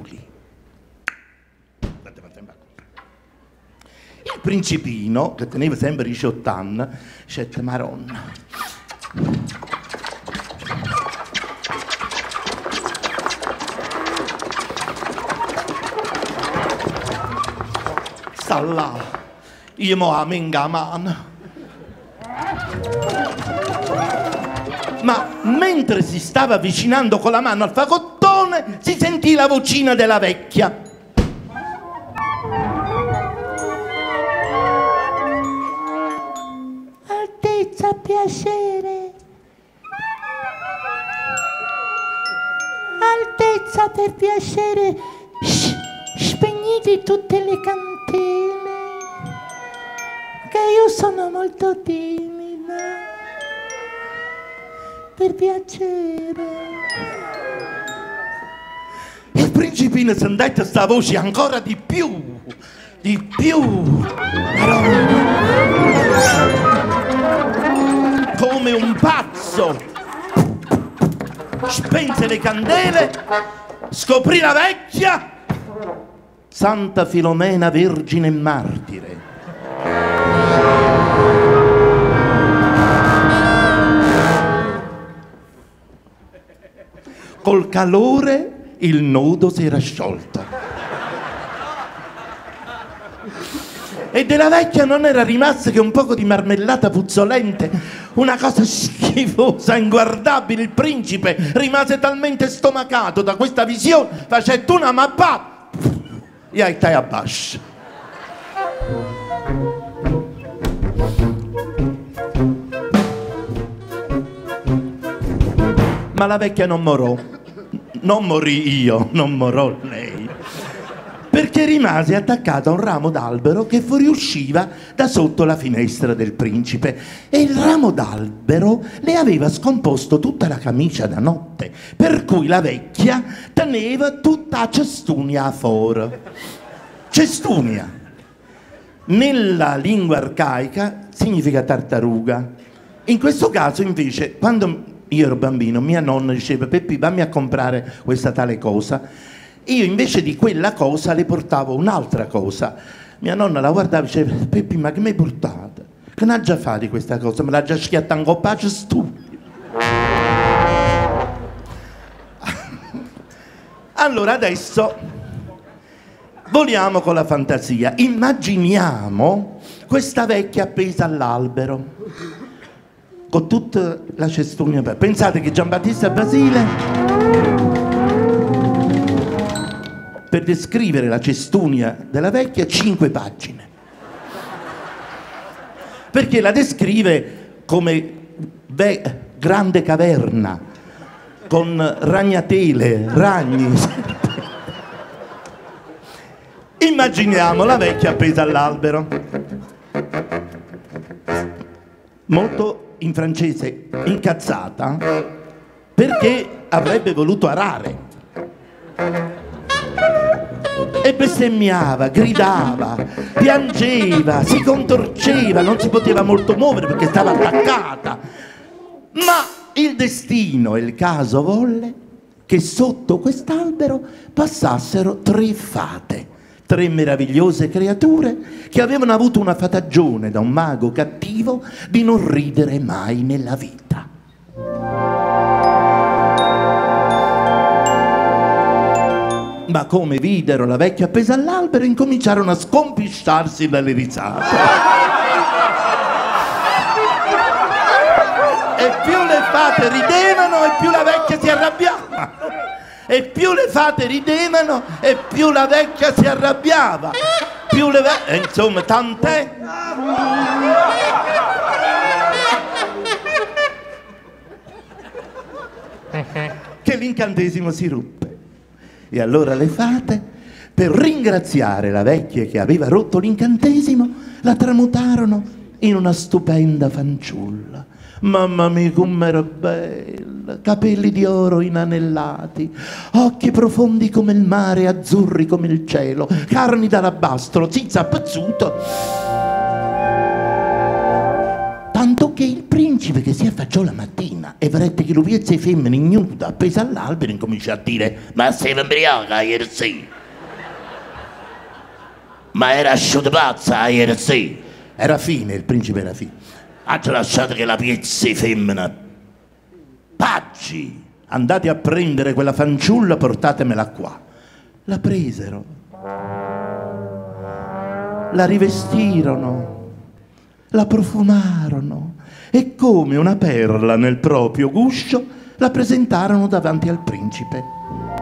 Il principino, che teneva sempre 18 anni, disse: Maronna, sta là, io mo a menga mano. Ma mentre si stava avvicinando con la mano al fagottone, si sentì la vocina della vecchia. Altezza, piacere. Altezza, per piacere, spegnete tutte le candele, che io sono molto timida. per piacere. Il principino sentette sta voce ancora di più, come un pazzo. Spense le candele, scoprì la vecchia, Santa Filomena, vergine e martire. Col calore il nodo si era sciolto. E della vecchia non era rimasto che un poco di marmellata puzzolente, una cosa schifosa, inguardabile. Il principe rimase talmente stomacato da questa visione, facette una mappa e stai a bascio. Ma la vecchia non morò. Non morì io, non morò lei, perché rimase attaccata a un ramo d'albero che fuoriusciva da sotto la finestra del principe, e il ramo d'albero le aveva scomposto tutta la camicia da notte, per cui la vecchia teneva tutta cestunia a foro. Cestunia, nella lingua arcaica, significa tartaruga. In questo caso, invece, quando io ero bambino, mia nonna diceva: Peppi, vammi a comprare questa tale cosa. Io invece di quella cosa le portavo un'altra cosa. Mia nonna la guardava e diceva: Peppi, ma che mi hai portato? Che n'ha già fatto di questa cosa? Me l'ha già schiatta un copaccio stupido. Allora adesso voliamo con la fantasia. Immaginiamo questa vecchia appesa all'albero con tutta la cestunia. Pensate che Giambattista Basile, per descrivere la cestunia della vecchia, 5 pagine. Perché la descrive come grande caverna, con ragnatele, ragni. Immaginiamo la vecchia appesa all'albero. Molto in francese incazzata perché avrebbe voluto arare e bestemmiava, gridava, piangeva, si contorceva, non si poteva molto muovere perché stava attaccata, ma il destino e il caso volle che sotto quest'albero passassero 3 fate, 3 meravigliose creature che avevano avuto una fatagione da un mago cattivo di non ridere mai nella vita. Ma come videro la vecchia appesa all'albero, incominciarono a scompisciarsi dalle risate. E più le fate ridevano e più la vecchia si arrabbiava. E più le fate ridevano e più la vecchia si arrabbiava. Insomma, tant'è che l'incantesimo si ruppe. E allora le fate, per ringraziare la vecchia che aveva rotto l'incantesimo, la tramutarono in una stupenda fanciulla. Mamma mia, com'era bella, capelli di oro inanellati, occhi profondi come il mare, azzurri come il cielo, carni d'alabastro, zizza pazzuto. Tanto che il principe, che si affacciò la mattina e vedette che l'uviezza femmina ignuda appesa all'albero, incominciò a dire: ma sei embriaca ieri sì? Ma era asciutta pazza ieri sì? Era fine, il principe era fine. Ha già lasciato che la piezza femmina. Paggi, andate a prendere quella fanciulla, portatemela qua. La presero, la rivestirono, la profumarono e come una perla nel proprio guscio la presentarono davanti al principe.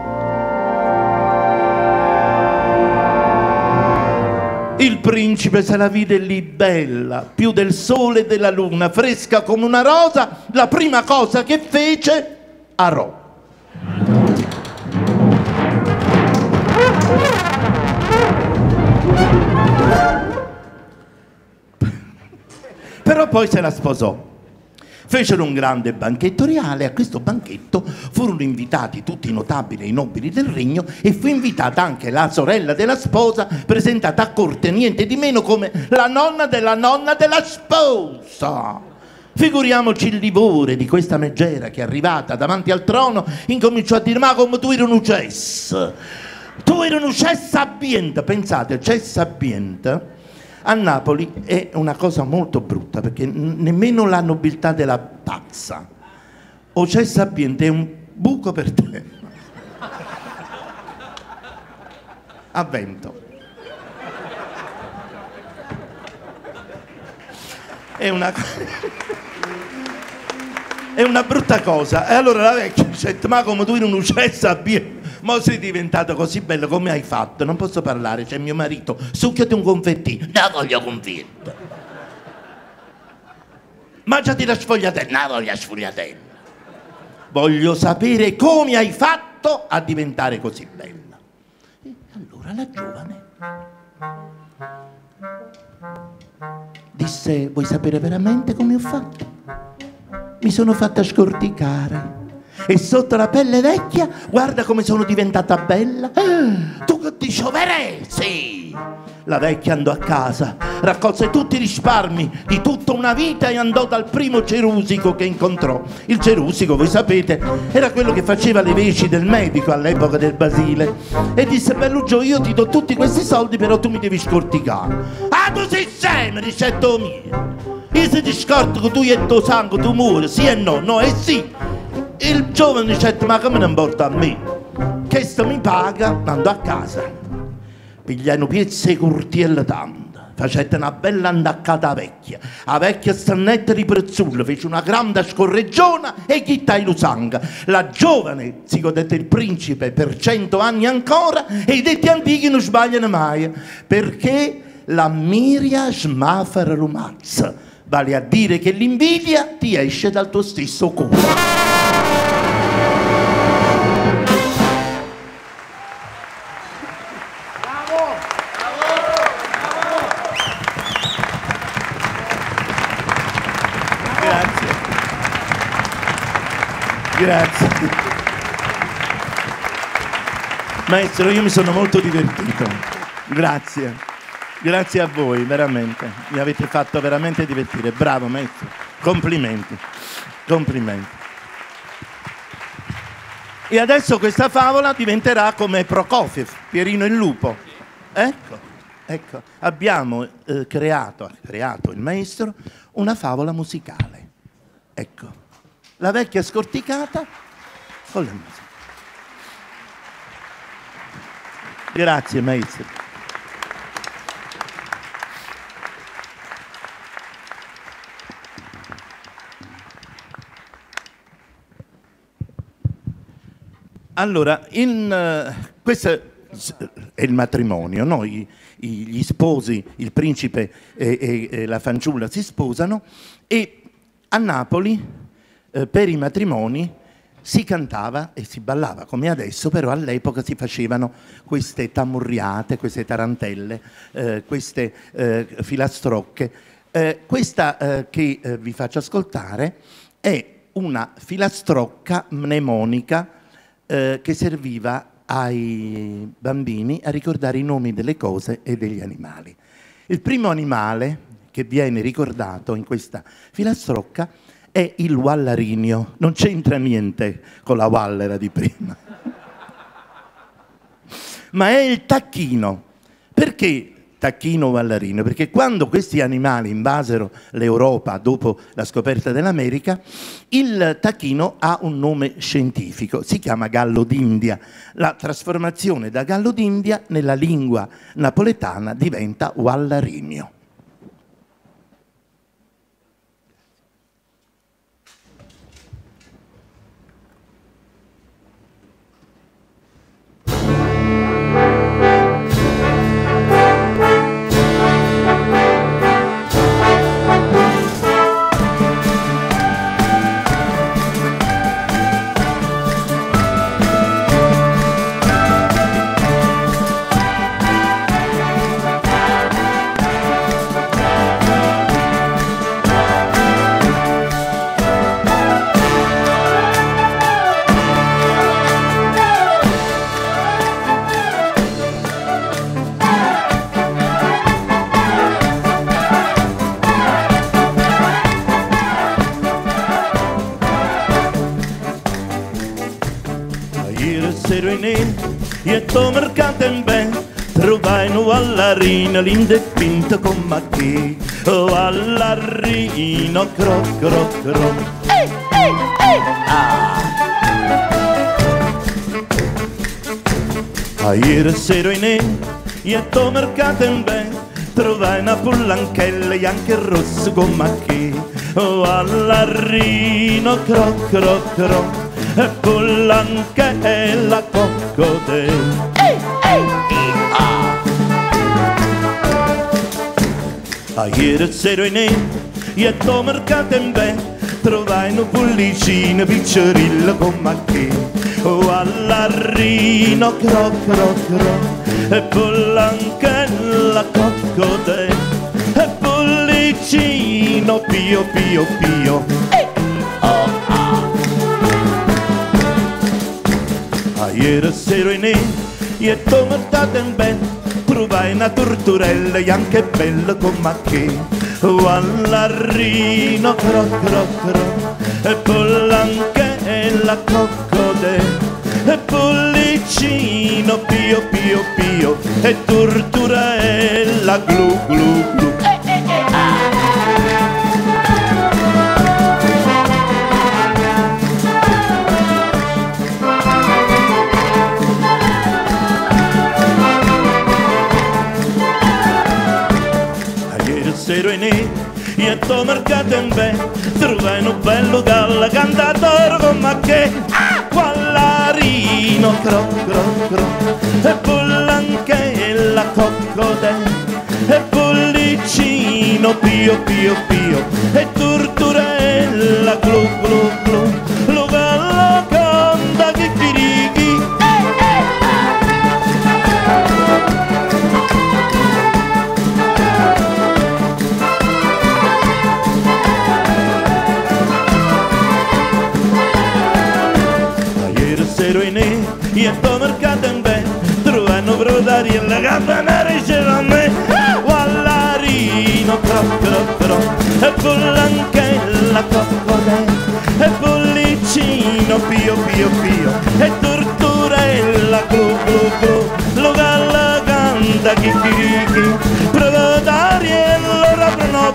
Il principe se la vide lì bella, più del sole e della luna, fresca come una rosa. La prima cosa che fece, arò. Però poi se la sposò. Fecero un grande banchetto reale, a questo banchetto furono invitati tutti i notabili e i nobili del regno e fu invitata anche la sorella della sposa, presentata a corte niente di meno come la nonna della sposa. Figuriamoci il livore di questa megera che, arrivata davanti al trono, incominciò a dire: ma come tu eri un uccesso, tu eri un uccesso abbiente. Pensate, uccesso abbiente a Napoli è una cosa molto brutta, perché nemmeno la nobiltà della pazza. Uccesso abbiente è un buco per te. A vento. È una brutta cosa. E allora la vecchia dice: ma come tu eri un uccesso abbiente, ma sei diventato così bello, come hai fatto? Non posso parlare, c'è mio marito, succhiati un confettino. No, voglio confetto. Mangiati la sfogliatella. No, voglio sfogliatella. Voglio sapere come hai fatto a diventare così bella. E allora la giovane disse: vuoi sapere veramente come ho fatto? Mi sono fatta scorticare e sotto la pelle vecchia guarda come sono diventata bella. Tu che dici, verè? Sì. La vecchia andò a casa, raccolse tutti i risparmi di tutta una vita e andò dal primo cerusico che incontrò. Il cerusico, voi sapete, era quello che faceva le veci del medico all'epoca del Basile, e disse: Belluggio, io ti do tutti questi soldi, però tu mi devi scorticare. Ah, tu sei scemo, ricetto mio. Io se ti scorto che tu hai il tuo sangue, tu muori, sì e no, no e sì. Il giovane dice: ma come non importa a me? Che sto mi paga, andò a casa. Pigliano piezze e curtielle tante, facette una bella andaccata a vecchia. A vecchia stannetta di prezzullo, fece una grande scorreggiona e gittai lo sangue. La giovane si godette il principe per 100 anni ancora, e i detti antichi non sbagliano mai, perché la miria smafara rumazza. Vale a dire che l'invidia ti esce dal tuo stesso cuore. Grazie. Grazie. Maestro, io mi sono molto divertito. Grazie. Grazie a voi, veramente. Mi avete fatto veramente divertire. Bravo, maestro. Complimenti. Complimenti. E adesso questa favola diventerà come Prokofiev, Pierino il lupo. Ecco, ecco. Abbiamo ha creato il maestro una favola musicale. Ecco. La vecchia scorticata con la musica. Grazie, maestro. Allora, questo è il matrimonio, no? Gli sposi, il principe e la fanciulla si sposano, e a Napoli per i matrimoni si cantava e si ballava come adesso, però all'epoca si facevano queste tamurriate, queste tarantelle, queste filastrocche. Questa che vi faccio ascoltare è una filastrocca mnemonica che serviva ai bambini a ricordare i nomi delle cose e degli animali. Il primo animale che viene ricordato in questa filastrocca è il wallarinio. Non c'entra niente con la wallera di prima, ma è il tacchino. Perché tacchino wallarino? Perché quando questi animali invasero l'Europa dopo la scoperta dell'America, il tacchino ha un nome scientifico, si chiama gallo d'India. La trasformazione da gallo d'India nella lingua napoletana diventa wallarinio. sera in e to mercato in ben trovai all'arina l'indepinto con macchi all'arino cro cro cro ieri sera in e to mercato in ben trovai una pollanchella e anche rosso con macchi all'arino cro cro cro e pollanchella coccodè ieri sera in e to mercato in ben trovai una pollicina piccerilla con macchi all'arino cro cro cro e pollanchella coccodè e pollicino pio pio pio ieri sera in e to mercato in ben trovai una torturella e anche bella con macchi all'arino cro cro cro e pollanchella coccodè e pollicino pio pio pio e torturella glu glu glu sera in e to mercato in ben trovai un bello gallo cantatore con macché all'arino cro cro cro e pollanchella coccodè e pollicino pio pio pio e torturella glu glu glu lo gallo canta chicchirichi e to mercato in ben trovano prodari e la campanara c'era a me all'arino cro cro cro e pollanchella coccodè e pollicino pio pio pio e torturella glu glu glu lo galla canta chicchirichi prodari e loro aprono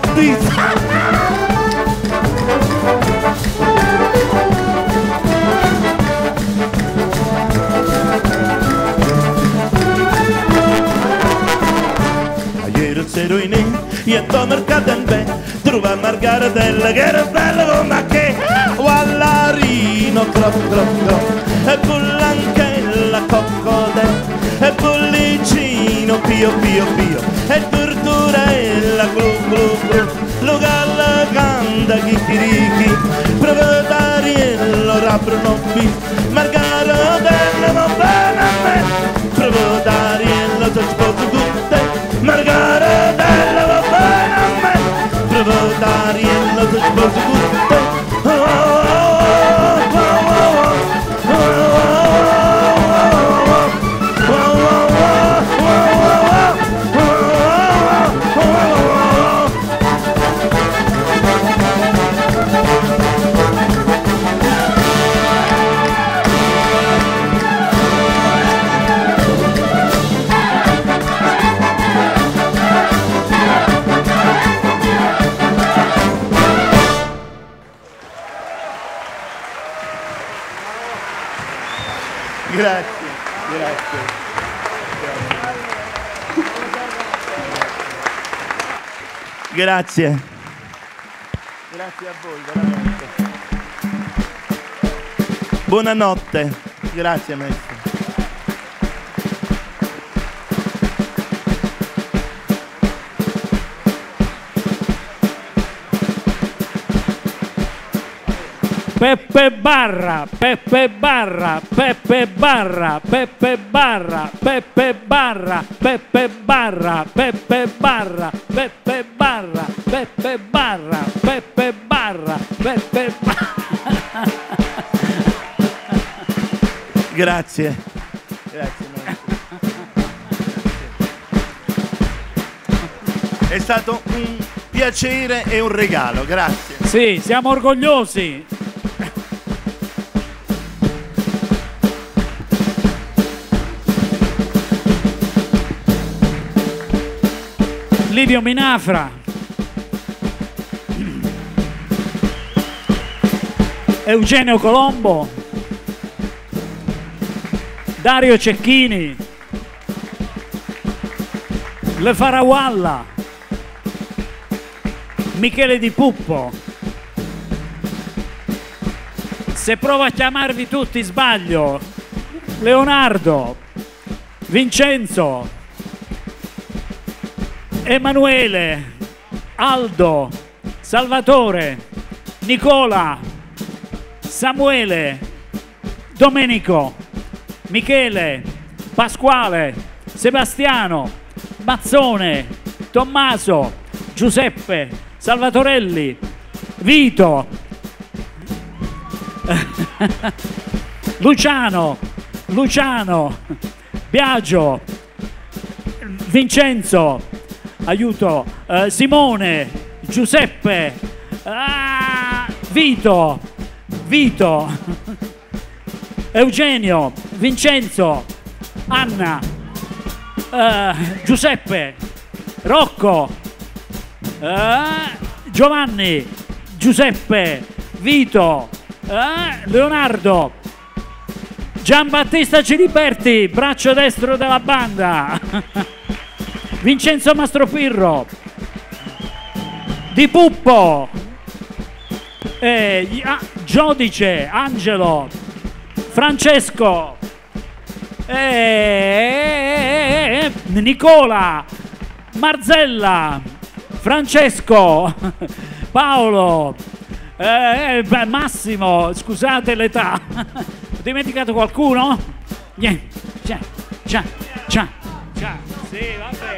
sera in e to mercato in ben trova Margaretella che era bella come che all'arino cro cro cro e pollanchella coccodè e pollicino pio pio pio e torturella glu glu glu lo galla canta chicchirichi proprietariello raprono bi Margaretella va bene a me proprietariello ti sposo con te Margaretella va bene a me proprietariello ti sposo con te Grazie, grazie. Grazie. Grazie a voi, veramente. Buonanotte. Grazie, maestro. Peppe Barra, Peppe Barra, Peppe Barra, Peppe Barra, Peppe Barra, Peppe Barra, Peppe Barra, Peppe Barra, Peppe Barra, Peppe Barra, Peppe Barra. Grazie. Grazie. È stato un piacere e un regalo, grazie. Sì, siamo orgogliosi. Livio Minafra, Eugenio Colombo, Dario Cecchini, Le Farawalla, Michele Di Puppo. Se provo a chiamarvi tutti sbaglio. Leonardo, Vincenzo, Emanuele, Aldo, Salvatore, Nicola, Samuele, Domenico, Michele, Pasquale, Sebastiano, Mazzone, Tommaso, Giuseppe, Salvatorelli, Vito, Luciano, Biagio, Vincenzo, aiuto, Simone, Giuseppe, Vito, Eugenio, Vincenzo, Anna, Giuseppe, Rocco, Giovanni, Giuseppe, Vito, Leonardo, Giambattista Ciliberti, braccio destro della banda, Vincenzo Mastropirro, Di Puppo, Giodice, Angelo, Francesco, Nicola, Marzella, Francesco, Paolo, Massimo, scusate l'età, ho dimenticato qualcuno? Niente, già, sì, vabbè.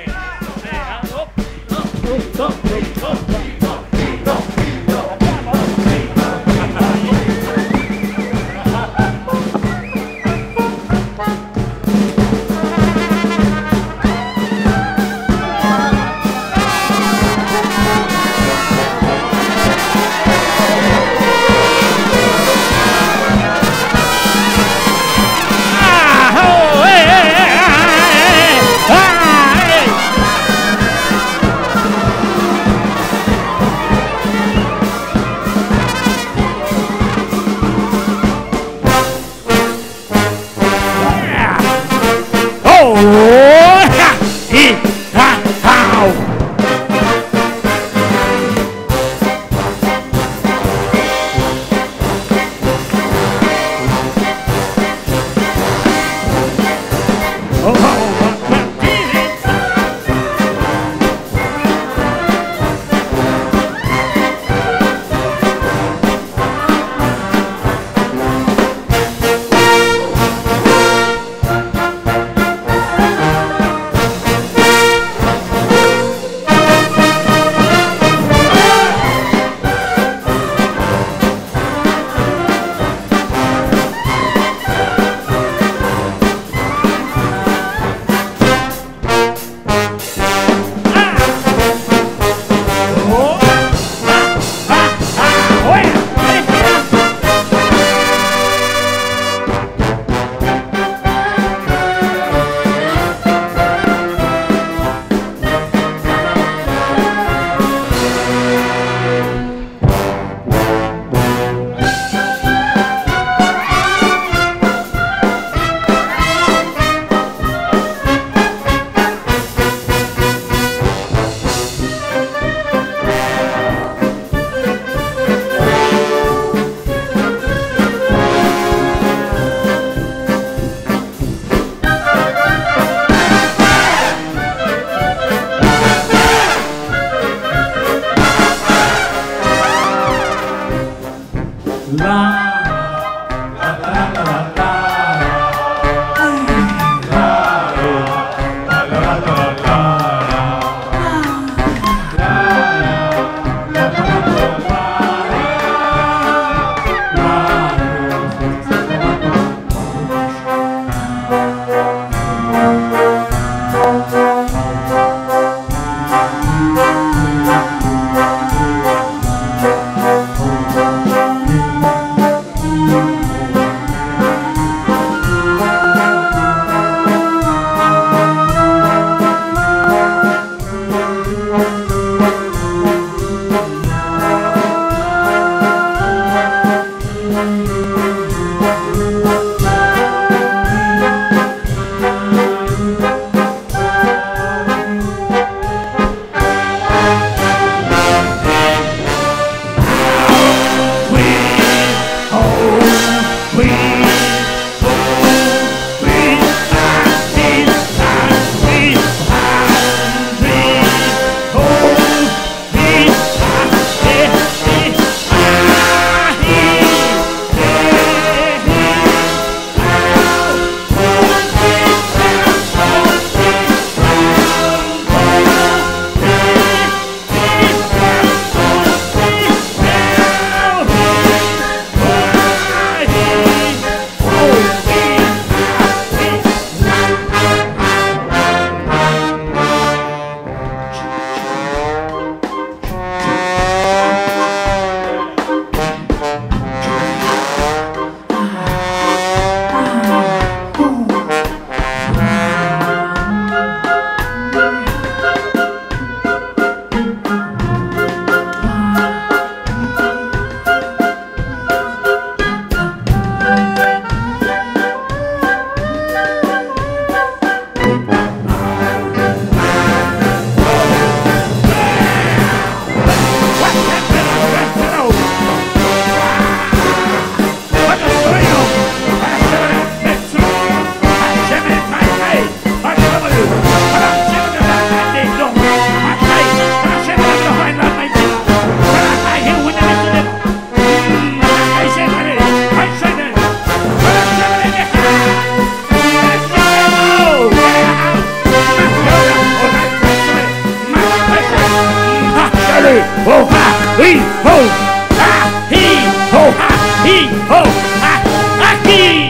Hi-ho! Chi!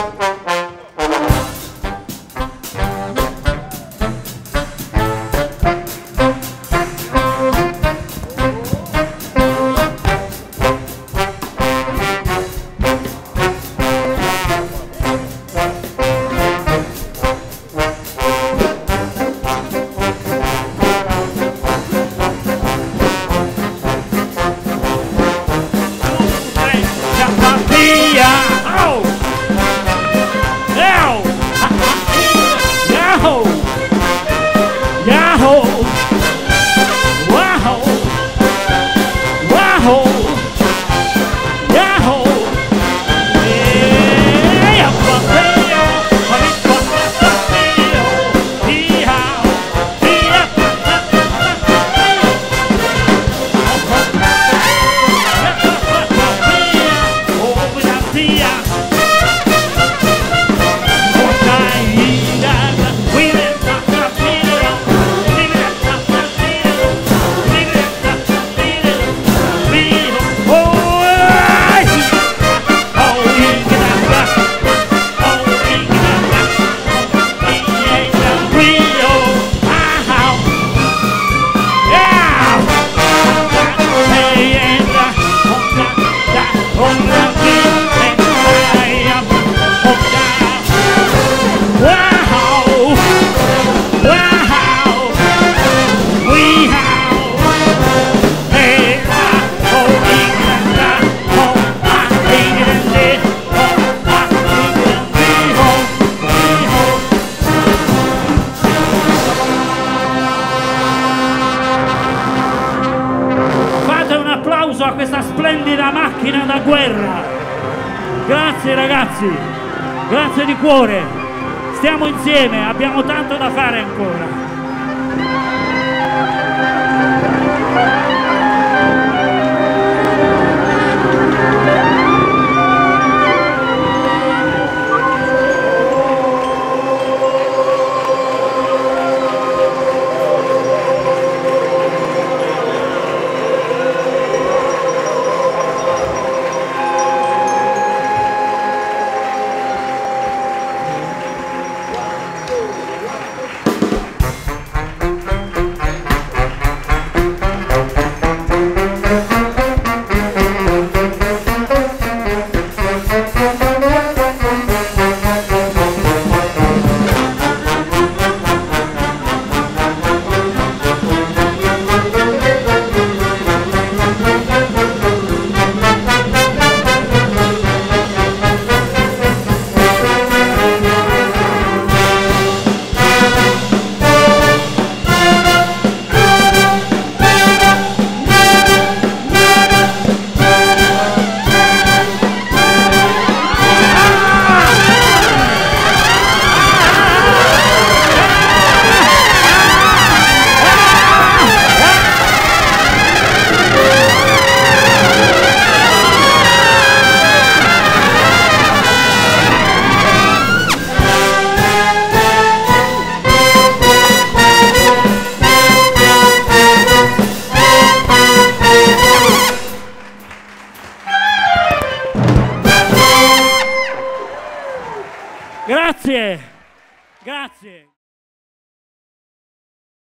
A questa splendida macchina da guerra. Grazie ragazzi, grazie di cuore, stiamo insieme, abbiamo tanto da fare ancora. Grazie, grazie.